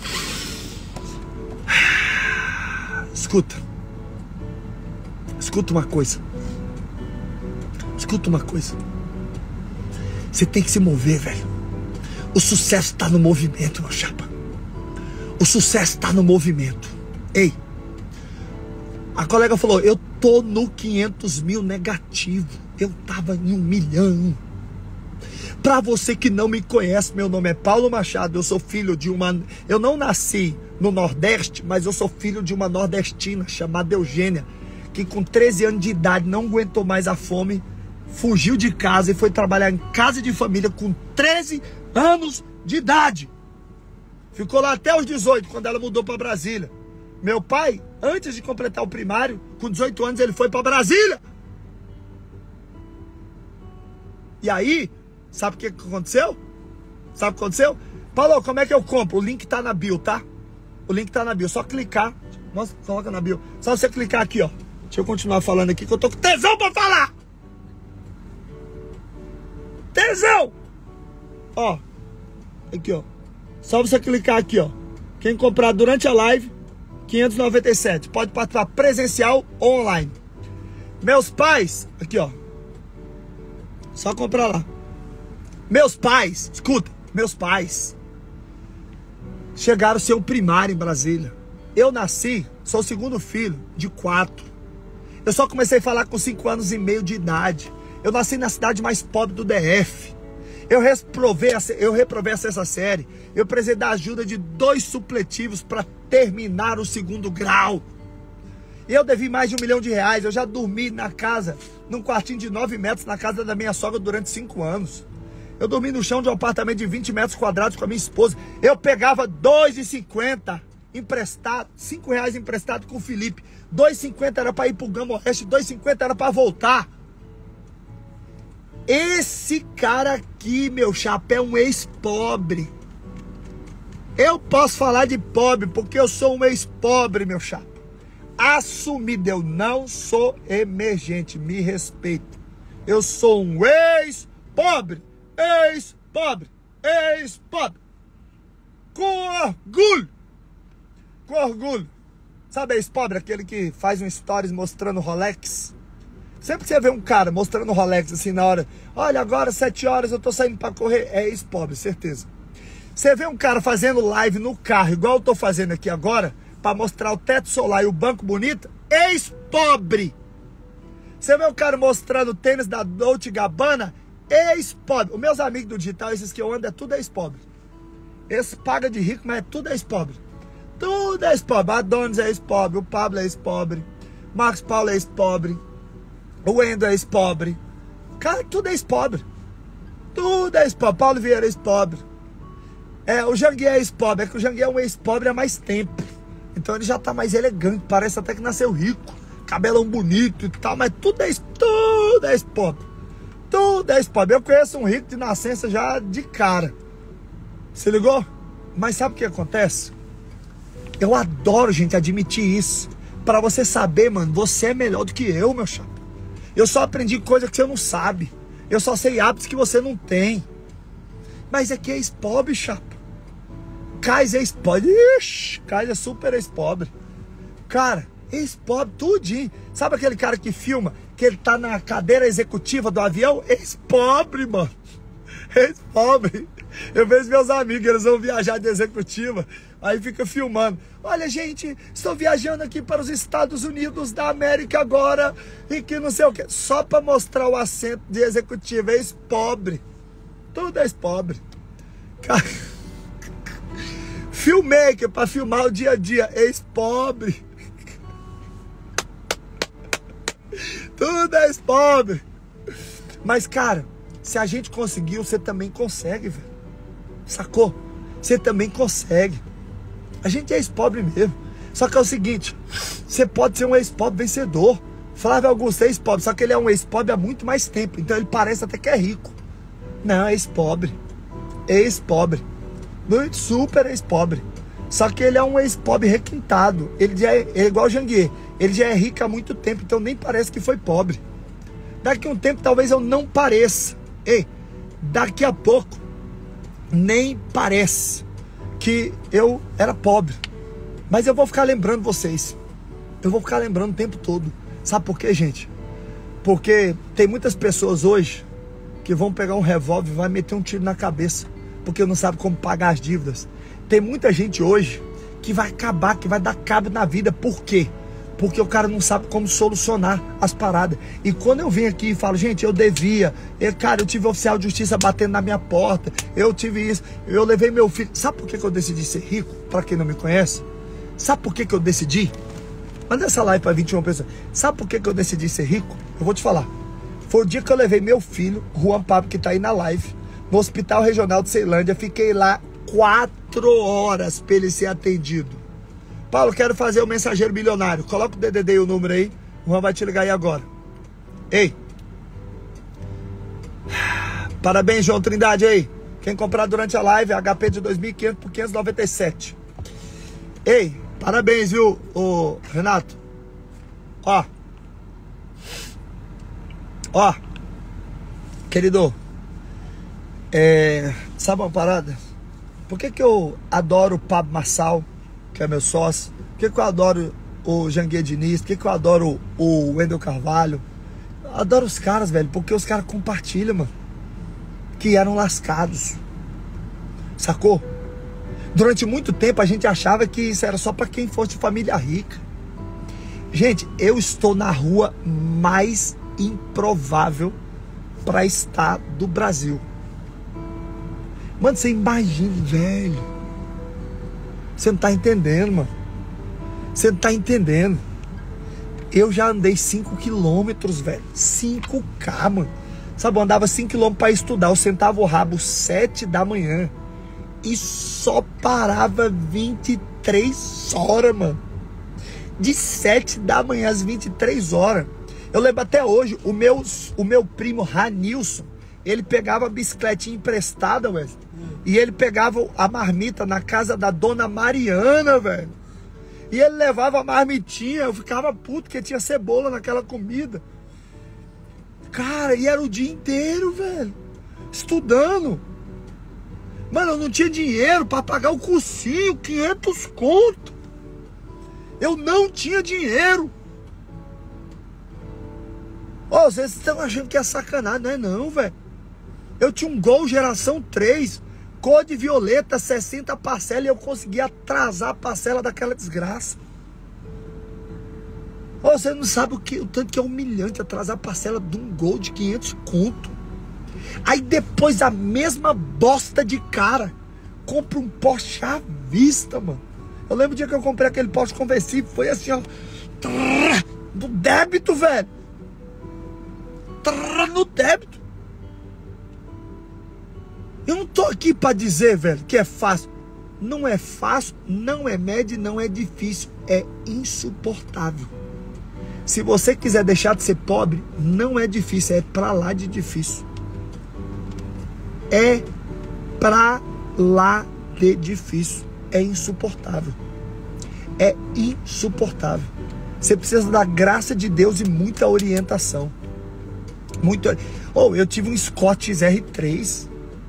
escuta. Escuta uma coisa. Escuta uma coisa. Você tem que se mover, velho. O sucesso está no movimento, meu chapa. O sucesso está no movimento. Ei, a colega falou, eu tô no quinhentos mil negativo. Eu tava em um milhão. Para você que não me conhece, meu nome é Paulo Machado. Eu sou filho de uma... Eu não nasci no Nordeste, mas eu sou filho de uma nordestina chamada Eugênia, que com treze anos de idade não aguentou mais a fome, fugiu de casa e foi trabalhar em casa de família com treze anos de idade. Ficou lá até os dezoito, quando ela mudou para Brasília. Meu pai, antes de completar o primário, com dezoito anos, ele foi para Brasília. E aí, sabe o que aconteceu? Sabe o que aconteceu? Paulo, como é que eu compro? O link tá na bio, tá? O link tá na bio, só clicar. Nossa, coloca na bio. Só você clicar aqui, ó. Deixa eu continuar falando aqui, que eu tô com tesão pra falar. Tesão! Ó, aqui, ó. Só você clicar aqui, ó. Quem comprar durante a live, quinhentos e noventa e sete. Pode participar presencial ou online. Meus pais, aqui, ó. Só comprar lá. Meus pais, escuta, meus pais chegaram a ser um primário em Brasília. Eu nasci, sou o segundo filho de quatro. Eu só comecei a falar com cinco anos e meio de idade. Eu nasci na cidade mais pobre do D F. Eu reprovei a, eu reprovei a sexta série. Eu precisei da ajuda de dois supletivos para terminar o segundo grau. Eu devi mais de um milhão de reais. Eu já dormi na casa, num quartinho de nove metros, na casa da minha sogra durante cinco anos. Eu dormi no chão de um apartamento de vinte metros quadrados com a minha esposa. Eu pegava dois e cinquenta emprestado, cinco reais emprestado com o Felipe. dois e cinquenta era para ir pro Gama Oeste, dois e cinquenta era para voltar. Esse cara aqui, meu chapa, é um ex-pobre. Eu posso falar de pobre porque eu sou um ex-pobre, meu chapa. Assumido, eu não sou emergente, me respeita. Eu sou um ex-pobre, ex-pobre, ex-pobre. Com orgulho, com orgulho. Sabe ex-pobre, aquele que faz um stories mostrando Rolex? Sempre que você vê um cara mostrando Rolex assim na hora, olha, agora sete horas eu tô saindo pra correr, é ex-pobre, certeza. Você vê um cara fazendo live no carro, igual eu tô fazendo aqui agora, pra mostrar o teto solar e o banco bonito, ex-pobre. Você vê um cara mostrando o tênis da Dolce Gabbana, ex-pobre. Os meus amigos do digital, esses que eu ando, é tudo ex-pobre. Esse paga de rico, mas é tudo ex-pobre. Tudo é ex-pobre. Adonis é ex-pobre, o Pablo é ex-pobre, Marcos Paulo é ex-pobre, o Endo é ex-pobre. Cara, tudo é ex-pobre. Tudo é ex-pobre. Paulo Vieira é ex-pobre. É, o Janguier é ex-pobre. É que o Janguier é um ex-pobre há mais tempo. Então ele já tá mais elegante. Parece até que nasceu rico. Cabelão bonito e tal. Mas tudo é tudo é ex-pobre. Tudo é ex-pobre. Eu conheço um rico de nascença já de cara. Se ligou? Mas sabe o que acontece? Eu adoro, gente, admitir isso. Pra você saber, mano, você é melhor do que eu, meu chapa. Eu só aprendi coisa que você não sabe. Eu só sei hábitos que você não tem. Mas aqui é ex-pobre, chapa. Cais é ex-pobre. Ixi, Cais é super ex-pobre. Cara, ex-pobre, tudinho. Sabe aquele cara que filma, que ele tá na cadeira executiva do avião? Ex-pobre, mano. Ex-pobre. Eu vejo meus amigos, eles vão viajar de executiva, aí fica filmando. Olha, gente, estou viajando aqui para os Estados Unidos da América agora, e que não sei o que. Só para mostrar o assento de executiva. Ex-pobre. Tudo ex-pobre. Cara... Filmmaker para filmar o dia a dia. Ex-pobre. Tudo ex-pobre. Mas, cara, se a gente conseguiu, você também consegue, velho. Sacou? Você também consegue. A gente é ex-pobre mesmo. Só que é o seguinte, você pode ser um ex-pobre vencedor. Flávio Augusto é ex-pobre, só que ele é um ex-pobre há muito mais tempo. Então ele parece até que é rico. Não, é ex-pobre. Ex-pobre. Muito super ex-pobre. Só que ele é um ex-pobre requintado. Ele já é, ele é igual o Janguier. Ele já é rico há muito tempo, então nem parece que foi pobre. Daqui a um tempo talvez eu não pareça. Ei, daqui a pouco nem parece que eu era pobre. Mas eu vou ficar lembrando vocês. Eu vou ficar lembrando o tempo todo. Sabe por quê, gente? Porque tem muitas pessoas hoje que vão pegar um revólver e vai meter um tiro na cabeça, porque não sabe como pagar as dívidas. Tem muita gente hoje que vai acabar, que vai dar cabo na vida. Por quê? Porque o cara não sabe como solucionar as paradas. E quando eu venho aqui e falo, gente, eu devia, eu, cara, eu tive oficial de justiça batendo na minha porta, eu tive isso, eu levei meu filho. Sabe por que que eu decidi ser rico? Pra quem não me conhece, sabe por que que eu decidi? Manda essa live pra vinte e uma pessoas. Sabe por que que eu decidi ser rico? Eu vou te falar. Foi o dia que eu levei meu filho, Juan Pablo, que tá aí na live, no Hospital Regional de Ceilândia. Fiquei lá quatro horas pra ele ser atendido. Paulo, quero fazer o mensageiro milionário. Coloca o D D D e o número aí. O Juan vai te ligar aí agora. Ei. Parabéns, João Trindade aí. Quem comprar durante a live, H P de dois mil e quinhentos por quinhentos e noventa e sete. Ei, parabéns, viu, ô, Renato. Ó. Ó. Querido. É, sabe uma parada? Por que que eu adoro o Pablo Marçal, que é meu sócio? Por que que eu adoro o Janguier Diniz? Por que que eu adoro o Wendel Carvalho? Eu adoro os caras, velho, porque os caras compartilham, mano. Que eram lascados. Sacou? Durante muito tempo a gente achava que isso era só pra quem fosse de família rica. Gente, eu estou na rua mais improvável pra estar do Brasil. Mano, você imagina, velho. Você não tá entendendo, mano. Você não tá entendendo. Eu já andei cinco quilômetros, velho. cinco K, mano. Sabe, eu andava cinco quilômetros pra estudar. Eu sentava o rabo sete da manhã. E só parava vinte e três horas, mano. De sete da manhã às vinte e três horas. Eu lembro até hoje, o meu, o meu primo Ranilson, ele pegava a bicicletinha emprestada, velho. E ele pegava a marmita na casa da dona Mariana, velho. E ele levava a marmitinha. Eu ficava puto porque tinha cebola naquela comida. Cara, e era o dia inteiro, velho. Estudando. Mano, eu não tinha dinheiro pra pagar o cursinho, quinhentos conto. Eu não tinha dinheiro. Ó, oh, vocês estão achando que é sacanagem, não é não, velho. Eu tinha um Gol geração três, cor de violeta, sessenta parcelas, e eu conseguia atrasar a parcela daquela desgraça. Ó, oh, você não sabe o, que, o tanto que é humilhante atrasar a parcela de um Gol de quinhentos conto. Aí depois a mesma bosta de cara compra um Porsche à vista, mano. Eu lembro o dia que eu comprei aquele Porsche conversível, foi assim, ó, no débito, velho. No débito. Eu não tô aqui pra dizer, velho, que é fácil. Não é fácil, não é médio, não é difícil, é insuportável. Se você quiser deixar de ser pobre, não é difícil, é pra lá de difícil. É pra lá de difícil. É insuportável. É insuportável. Você precisa da graça de Deus e muita orientação. Muito. Oh, eu tive um Scott X R três.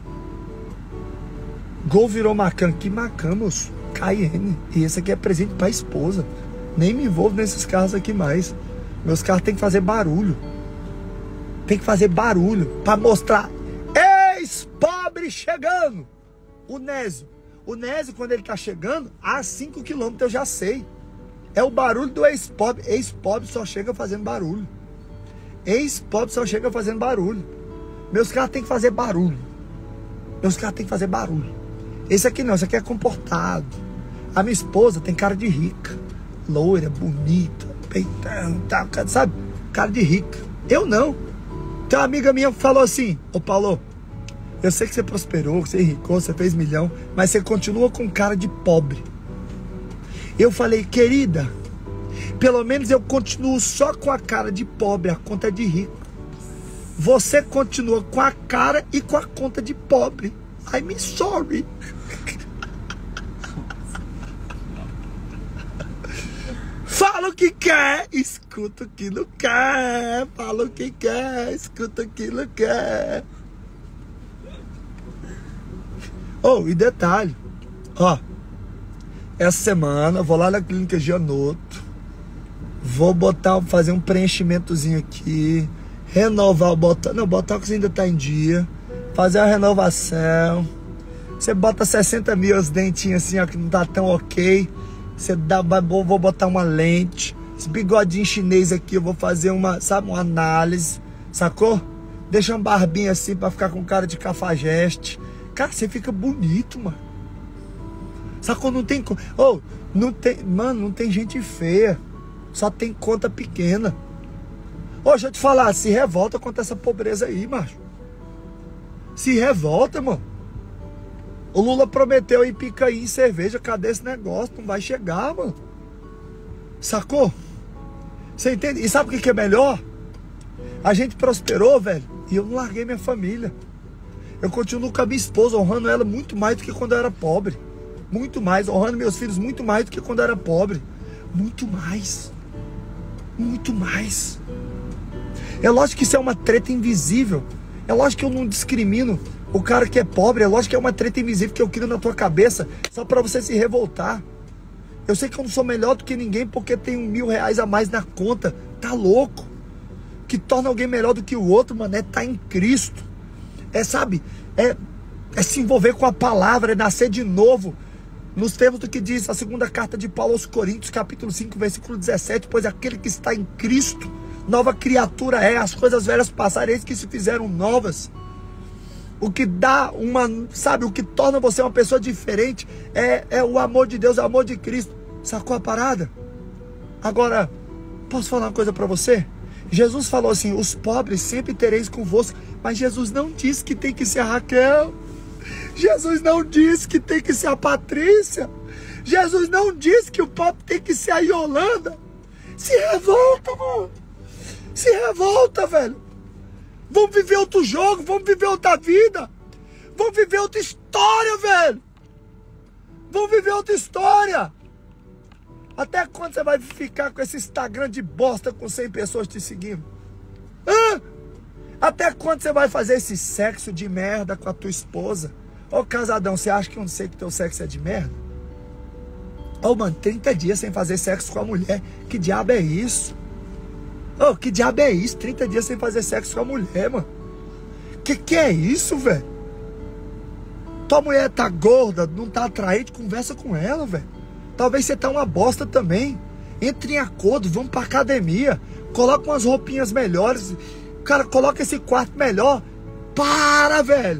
Gol virou Macan. Que Macan, moço? K N. E esse aqui é presente pra esposa. Nem me envolvo nesses carros aqui mais. Meus carros tem que fazer barulho. Tem que fazer barulho para mostrar. Ex-pobre chegando. O Nésio. O Nésio, quando ele tá chegando, a cinco quilômetros eu já sei. É o barulho do ex-pobre. Ex-pobre só chega fazendo barulho. Ex-pobre só chega fazendo barulho. Meus carros tem que fazer barulho. Meus carros tem que fazer barulho. Esse aqui não, esse aqui é comportado. A minha esposa tem cara de rica. Loira, bonita, peitão, tá, sabe? Cara de rica. Eu não. Tem uma amiga minha que falou assim: ô Paulo, eu sei que você prosperou, que você enricou, você fez milhão, mas você continua com cara de pobre. Eu falei: querida, pelo menos eu continuo só com a cara de pobre, a conta é de rico. Você continua com a cara e com a conta de pobre. I'm sorry. Fala o que quer, escuta o que não quer. Fala o que quer, escuta o que não quer. Oh, e detalhe, ó, essa semana eu vou lá na clínica Gianotto, vou botar, fazer um preenchimentozinho aqui, renovar o botox, não, o botox ainda tá em dia, fazer a renovação. Você bota sessenta mil os dentinhos assim, ó, que não tá tão ok. Você dá, vou botar uma lente. Esse bigodinho chinês aqui, eu vou fazer uma, sabe, uma análise, sacou? Deixa uma barbinha assim pra ficar com cara de cafajeste. Cara, você fica bonito, mano. Sacou? Não tem... Oh, não tem... Mano, não tem gente feia. Só tem conta pequena. Ô, oh, deixa eu te falar, se revolta contra essa pobreza aí, macho. Se revolta, mano. O Lula prometeu em picaí e cerveja. Cadê esse negócio? Não vai chegar, mano. Sacou? Você entende? E sabe o que é melhor? A gente prosperou, velho, e eu não larguei minha família. Eu continuo com a minha esposa, honrando ela muito mais do que quando eu era pobre. Muito mais. Honrando meus filhos muito mais do que quando eu era pobre. Muito mais. Muito mais. É lógico que isso é uma treta invisível. É lógico que eu não discrimino o cara que é pobre. É lógico que é uma treta invisível que eu crio na tua cabeça só pra você se revoltar. Eu sei que eu não sou melhor do que ninguém porque tenho mil reais a mais na conta. Tá louco? O que torna alguém melhor do que o outro, mano, é estar em Cristo. É, sabe, é, é se envolver com a palavra, é nascer de novo. Nos termos do que diz a segunda carta de Paulo aos Coríntios, capítulo cinco, versículo dezessete. Pois aquele que está em Cristo, nova criatura é. As coisas velhas passaram, eis que se fizeram novas. O que dá uma, sabe, o que torna você uma pessoa diferente é, é o amor de Deus, o amor de Cristo. Sacou a parada? Agora, posso falar uma coisa pra você? Jesus falou assim: os pobres sempre tereis convosco. Mas Jesus não disse que tem que ser a Raquel. Jesus não disse que tem que ser a Patrícia. Jesus não disse que o pobre tem que ser a Yolanda. Se revolta, mano. Se revolta, velho. Vamos viver outro jogo, vamos viver outra vida. Vamos viver outra história, velho. Vamos viver outra história. Até quando você vai ficar com esse Instagram de bosta com cem pessoas te seguindo? Hã? Até quando você vai fazer esse sexo de merda com a tua esposa? Ô, casadão, você acha que eu não sei que teu sexo é de merda? Ô, mano, trinta dias sem fazer sexo com a mulher. Que diabo é isso? Ô, que diabo é isso? trinta dias sem fazer sexo com a mulher, mano. Que que é isso, velho? Tua mulher tá gorda, não tá atraente, conversa com ela, velho. Talvez você tá uma bosta também. Entre em acordo, vamos pra academia. Coloca umas roupinhas melhores. Cara, coloca esse quarto melhor. Para, velho.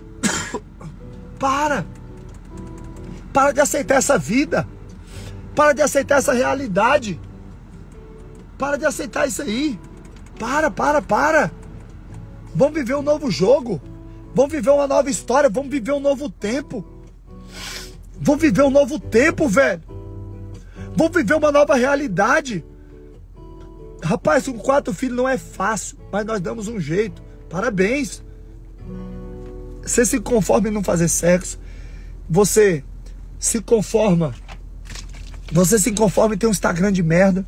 Para. Para de aceitar essa vida. Para de aceitar essa realidade. Para de aceitar isso aí. Para, para, para. Vamos viver um novo jogo. Vamos viver uma nova história. Vamos viver um novo tempo. Vamos viver um novo tempo, velho. Vamos viver uma nova realidade. Rapaz, com quatro filhos não é fácil, mas nós damos um jeito. Parabéns. Você se conforma em não fazer sexo. Você se conforma. Você se conforma em ter um Instagram de merda.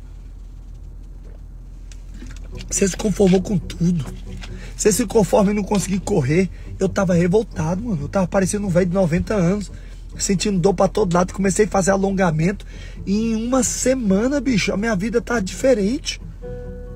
Você se conformou com tudo. Você se conforma em não conseguir correr. Eu tava revoltado, mano. Eu tava parecendo um velho de noventa anos. Sentindo dor pra todo lado. Comecei a fazer alongamento. E em uma semana, bicho, a minha vida tá diferente.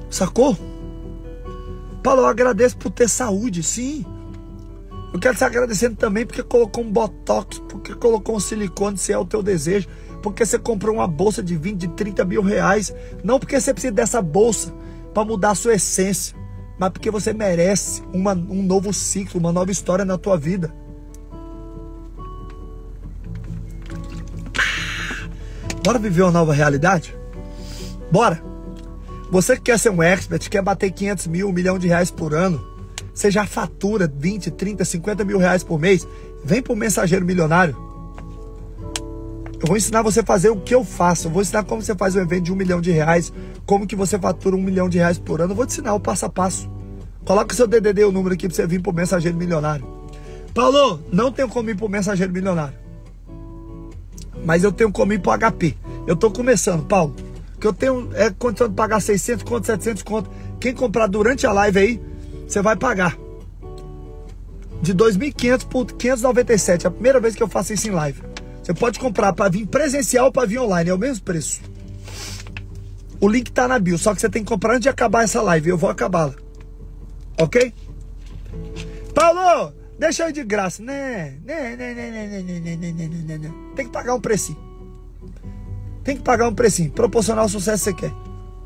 Sacou? Paulo, eu agradeço por ter saúde, sim. Eu quero te agradecendo também porque colocou um botox, porque colocou um silicone, se é o teu desejo, porque você comprou uma bolsa de vinte, de trinta mil reais. Não porque você precisa dessa bolsa para mudar a sua essência, mas porque você merece uma, um novo ciclo, uma nova história na tua vida. Bora viver uma nova realidade? Bora! Você que quer ser um expert, quer bater quinhentos mil, um milhão de reais por ano, você já fatura vinte, trinta, cinquenta mil reais por mês, vem pro Mensageiro Milionário. Eu vou ensinar você a fazer o que eu faço. Eu vou ensinar como você faz um evento de um milhão de reais, como que você fatura um milhão de reais por ano. Eu vou te ensinar o passo a passo. Coloca o seu D D D, o número aqui pra você vir pro Mensageiro Milionário. Paulo, não tenho como ir pro Mensageiro Milionário, mas eu tenho como ir pro H P. Eu tô começando, Paulo, que eu tenho é, condição de pagar seiscentos conto, setecentos conto. Quem comprar durante a live aí, você vai pagar de dois mil e quinhentos por quinhentos e noventa e sete. É a primeira vez que eu faço isso em live. Você pode comprar para vir presencial ou para vir online, é o mesmo preço. O link tá na bio, só que você tem que comprar antes de acabar essa live. Eu vou acabá-la, ok? Paulo, deixa eu ir de graça. Né, né, né, né, né, né, né, né, né, né, né. Tem que pagar um precinho. Tem que pagar um precinho, proporcionar o sucesso que você quer.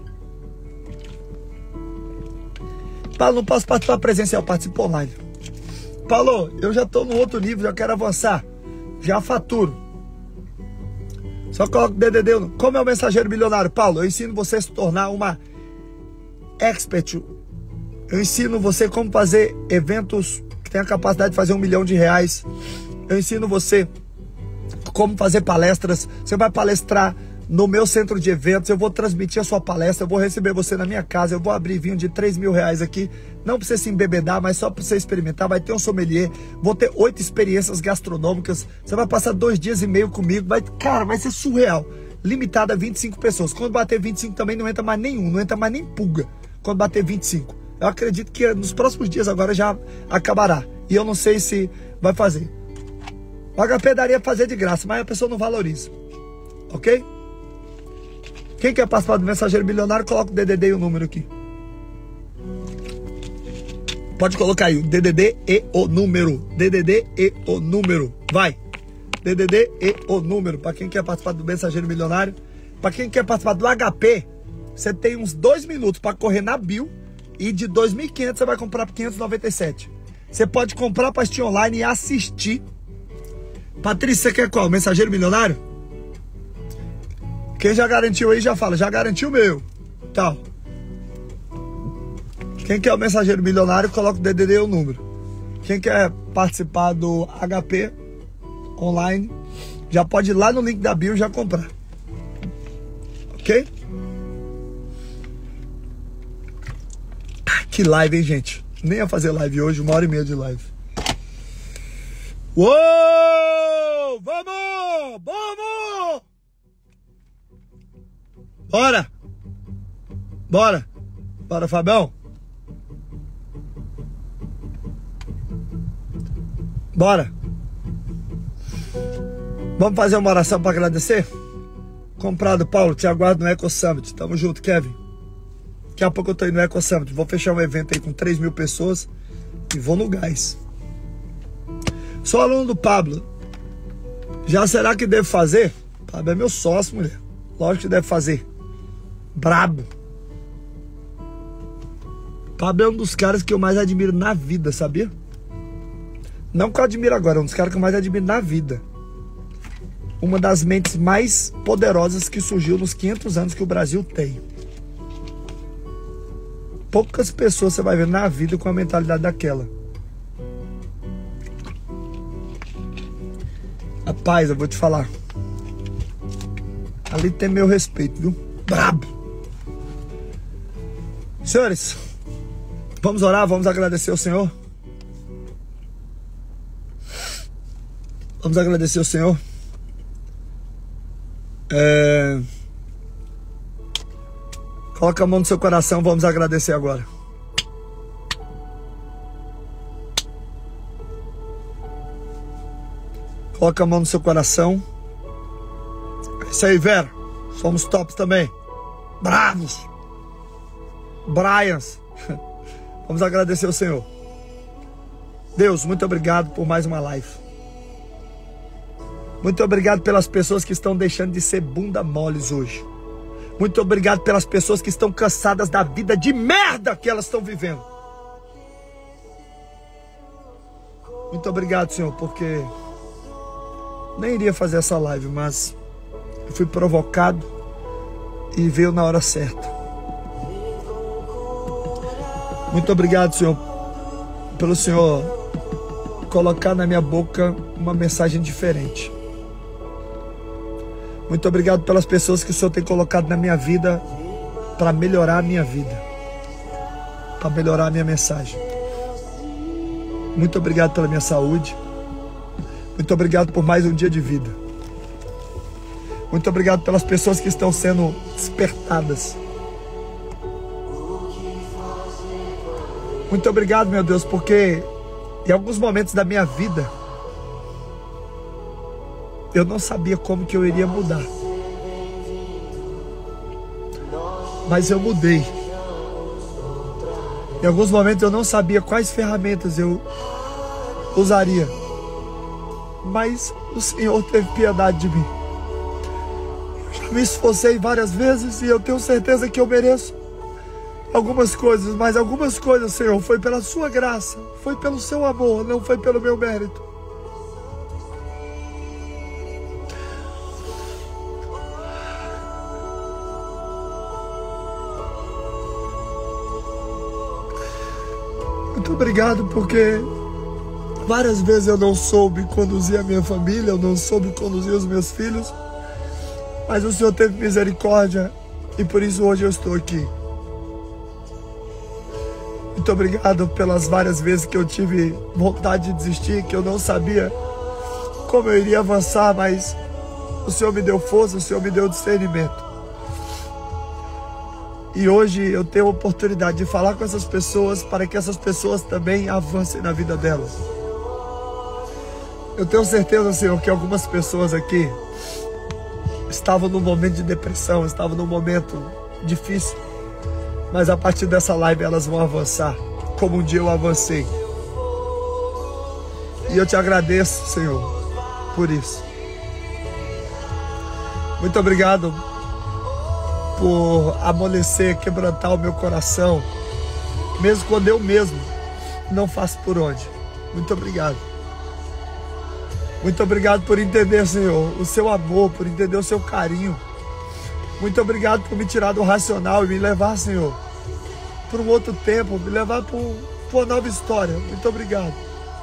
Paulo, não posso participar presencial, participo online. Paulo, eu já tô no outro nível, já quero avançar. Já faturo. Só coloca o D D D. Como é o Mensageiro Milionário? Paulo, eu ensino você a se tornar uma expert. Eu ensino você como fazer eventos que tem a capacidade de fazer um milhão de reais. Eu ensino você como fazer palestras. Você vai palestrar no meu centro de eventos. Eu vou transmitir a sua palestra. Eu vou receber você na minha casa. Eu vou abrir vinho de três mil reais aqui. Não pra você se embebedar, mas só pra você experimentar. Vai ter um sommelier. Vou ter oito experiências gastronômicas. Você vai passar dois dias e meio comigo. Vai, cara, vai ser surreal. Limitado a vinte e cinco pessoas. Quando bater vinte e cinco também não entra mais nenhum. Não entra mais nem pulga. Quando bater vinte e cinco. Eu acredito que nos próximos dias agora já acabará. E eu não sei se vai fazer. O H P daria pra fazer de graça, mas a pessoa não valoriza. Ok? Quem quer participar do Mensageiro Milionário, coloca o D D D e o número aqui. Pode colocar aí o D D D e o número. D D D e o número. Vai. D D D e o número. Para quem quer participar do Mensageiro Milionário. Para quem quer participar do H P, você tem uns dois minutos para correr na bio. E de dois mil e quinhentos você vai comprar por quinhentos e noventa e sete. Você pode comprar para assistir online e assistir. Patrícia, você quer qual? Mensageiro Milionário? Quem já garantiu aí já fala. Já garantiu o meu. Tal. Quem quer o Mensageiro Milionário, coloca o D D D e o número. Quem quer participar do H P online, já pode ir lá no link da bio e já comprar. Ok? Que live, hein, gente? Nem ia fazer live hoje, uma hora e meia de live. Uou! Vamos! Vamos! Bora! Bora! Bora, Fabião! Bora! Vamos fazer uma oração para agradecer? Comprado, Paulo, te aguardo no Eco Summit. Tamo junto, Kevin. Daqui a pouco eu tô indo no Eco Summit. Vou fechar um evento aí com três mil pessoas e vou no gás. Sou aluno do Pablo. Já será que devo fazer? Pablo é meu sócio, mulher. Lógico que deve fazer. Brabo. Pablo é um dos caras que eu mais admiro na vida, sabia? Não que eu admiro agora, é um dos caras que eu mais admiro na vida. Uma das mentes mais poderosas que surgiu nos quinhentos anos que o Brasil tem. Poucas pessoas você vai ver na vida com a mentalidade daquela. Rapaz, eu vou te falar. Ali tem meu respeito, viu? Brabo. Senhores, vamos orar, vamos agradecer ao Senhor. Vamos agradecer ao Senhor. É... Coloca a mão no seu coração, vamos agradecer agora. Coloca a mão no seu coração. É isso aí, Vera. Somos tops também. Bravos. Bryans. Vamos agradecer ao Senhor. Deus, muito obrigado por mais uma live. Muito obrigado pelas pessoas que estão deixando de ser bunda moles hoje. Muito obrigado pelas pessoas que estão cansadas da vida de merda que elas estão vivendo. Muito obrigado, Senhor, porque nem iria fazer essa live, mas eu fui provocado e veio na hora certa. Muito obrigado, Senhor, pelo Senhor colocar na minha boca uma mensagem diferente. Muito obrigado pelas pessoas que o Senhor tem colocado na minha vida para melhorar a minha vida, para melhorar a minha mensagem. Muito obrigado pela minha saúde. Muito obrigado por mais um dia de vida. Muito obrigado pelas pessoas que estão sendo despertadas. Muito obrigado, meu Deus, porque em alguns momentos da minha vida eu não sabia como que eu iria mudar. Mas eu mudei. Em alguns momentos eu não sabia quais ferramentas eu usaria. Mas o Senhor teve piedade de mim. Eu já me esforcei várias vezes e eu tenho certeza que eu mereço algumas coisas. Mas algumas coisas, Senhor, foi pela sua graça, foi pelo seu amor, não foi pelo meu mérito. Muito obrigado, porque várias vezes eu não soube conduzir a minha família, eu não soube conduzir os meus filhos, mas o Senhor teve misericórdia e por isso hoje eu estou aqui. Muito obrigado pelas várias vezes que eu tive vontade de desistir, que eu não sabia como eu iria avançar, mas o Senhor me deu força, o Senhor me deu discernimento. E hoje eu tenho a oportunidade de falar com essas pessoas para que essas pessoas também avancem na vida delas. Eu tenho certeza, Senhor, que algumas pessoas aqui estavam num momento de depressão, estavam num momento difícil. Mas a partir dessa live elas vão avançar, como um dia eu avancei. E eu te agradeço, Senhor, por isso. Muito obrigado por amolecer, quebrantar o meu coração, mesmo quando eu mesmo não faço por onde. Muito obrigado. Muito obrigado por entender, Senhor, o seu amor, por entender o seu carinho. Muito obrigado por me tirar do racional e me levar, Senhor, para um outro tempo, me levar para um, uma nova história. Muito obrigado.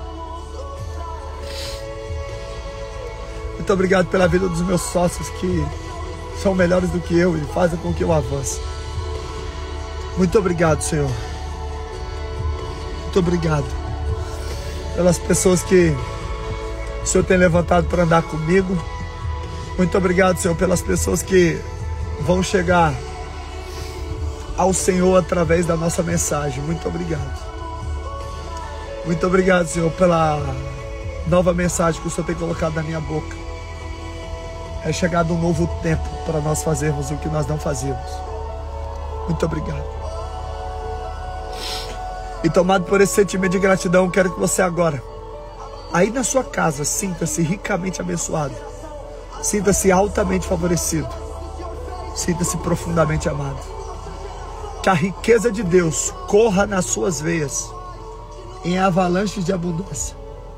Muito obrigado pela vida dos meus sócios que são melhores do que eu e fazem com que eu avance. Muito obrigado, Senhor. Muito obrigado pelas pessoas que o Senhor tem levantado para andar comigo. Muito obrigado, Senhor, pelas pessoas que vão chegar ao Senhor através da nossa mensagem. Muito obrigado. Muito obrigado, Senhor, pela nova mensagem que o Senhor tem colocado na minha boca. É chegado um novo tempo para nós fazermos o que nós não fazíamos. Muito obrigado. E tomado por esse sentimento de gratidão, quero que você agora, aí na sua casa, sinta-se ricamente abençoado. Sinta-se altamente favorecido. Sinta-se profundamente amado. Que a riqueza de Deus corra nas suas veias em avalanches de abundância.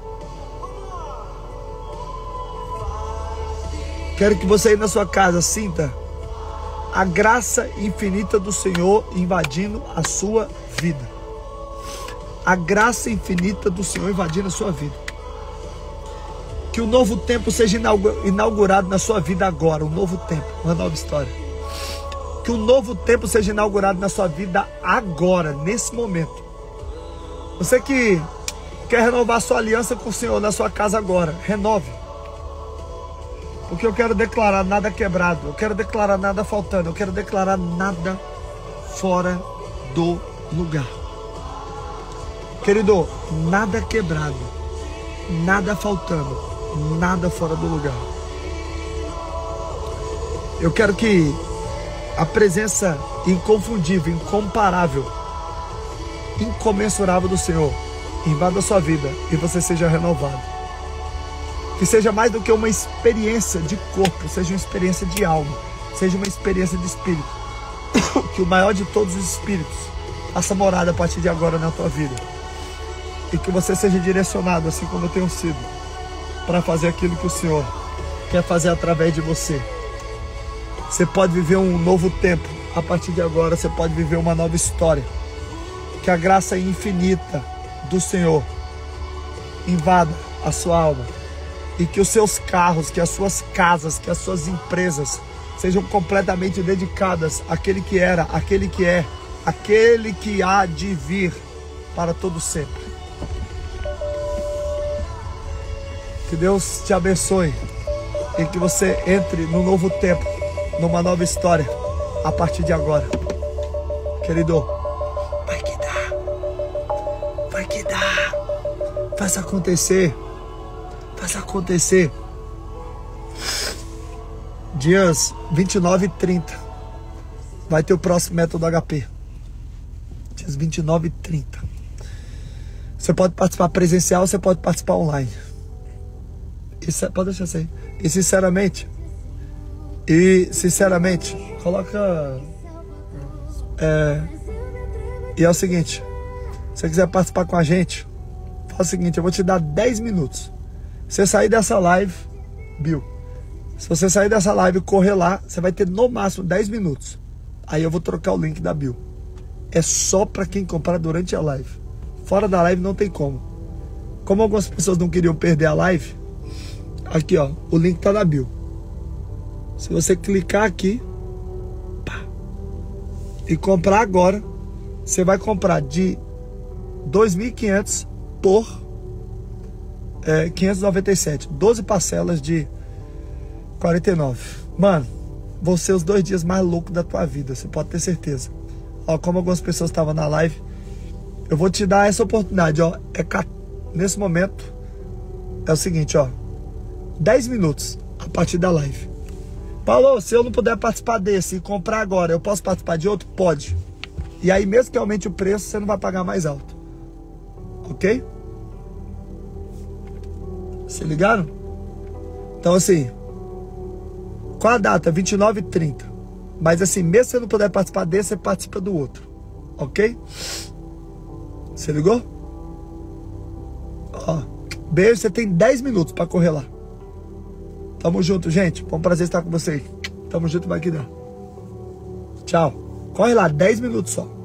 Quero que você aí na sua casa sinta a graça infinita do Senhor invadindo a sua vida. A graça infinita do Senhor invadindo a sua vida. Que o novo tempo seja inaugurado na sua vida agora. Um novo tempo, uma nova história. Que o novo tempo seja inaugurado na sua vida agora, nesse momento. Você que quer renovar sua aliança com o Senhor na sua casa agora, renove. Porque eu quero declarar nada quebrado, eu quero declarar nada faltando, eu quero declarar nada fora do lugar. Querido, nada quebrado, nada faltando, nada fora do lugar. Eu quero que a presença inconfundível, incomparável, incomensurável do Senhor invada a sua vida e você seja renovado. Que seja mais do que uma experiência de corpo, seja uma experiência de alma, seja uma experiência de espírito. Que o maior de todos os espíritos faça morada a partir de agora na tua vida. E que você seja direcionado, assim como eu tenho sido, para fazer aquilo que o Senhor quer fazer através de você. Você pode viver um novo tempo. A partir de agora você pode viver uma nova história. Que a graça infinita do Senhor invada a sua alma. E que os seus carros, que as suas casas, que as suas empresas sejam completamente dedicadas àquele que era, àquele que é, àquele que há de vir para todo sempre. Que Deus te abençoe e que você entre no novo tempo, numa nova história, a partir de agora. Querido, vai que dá, vai que dá, faz acontecer, faz acontecer. Dias vinte e nove e trinta vai ter o próximo método H P. Dias vinte e nove e trinta. Você pode participar presencial, você pode participar online. Isso, pode deixar assim. E sinceramente, e sinceramente, coloca. É, e é o seguinte: se você quiser participar com a gente, faz o seguinte, eu vou te dar dez minutos. Você sair dessa live, Bill. Se você sair dessa live e correr lá, você vai ter no máximo dez minutos. Aí eu vou trocar o link da Bill. É só para quem comprar durante a live. Fora da live não tem como. Como algumas pessoas não queriam perder a live, aqui ó, o link tá na Bill. Se você clicar aqui pá, e comprar agora, você vai comprar de dois mil e quinhentos por é, quinhentos e noventa e sete. doze parcelas de quarenta e nove. Mano, vão ser os dois dias mais loucos da tua vida, você pode ter certeza. Ó, como algumas pessoas estavam na live, eu vou te dar essa oportunidade, ó. É, nesse momento, é o seguinte, ó. dez minutos a partir da live. Paulo, se eu não puder participar desse e comprar agora, eu posso participar de outro? Pode. E aí, mesmo que aumente o preço, você não vai pagar mais alto. Ok? Se ligaram? Então, assim, qual a data? vinte e nove e trinta. Mas assim, mesmo se você não puder participar desse, você participa do outro. Ok? Você ligou? Ó, beijo, você tem dez minutos para correr lá. Tamo junto, gente. Foi um prazer estar com vocês. Tamo junto, vai que dá. Tchau. Corre lá, dez minutos só.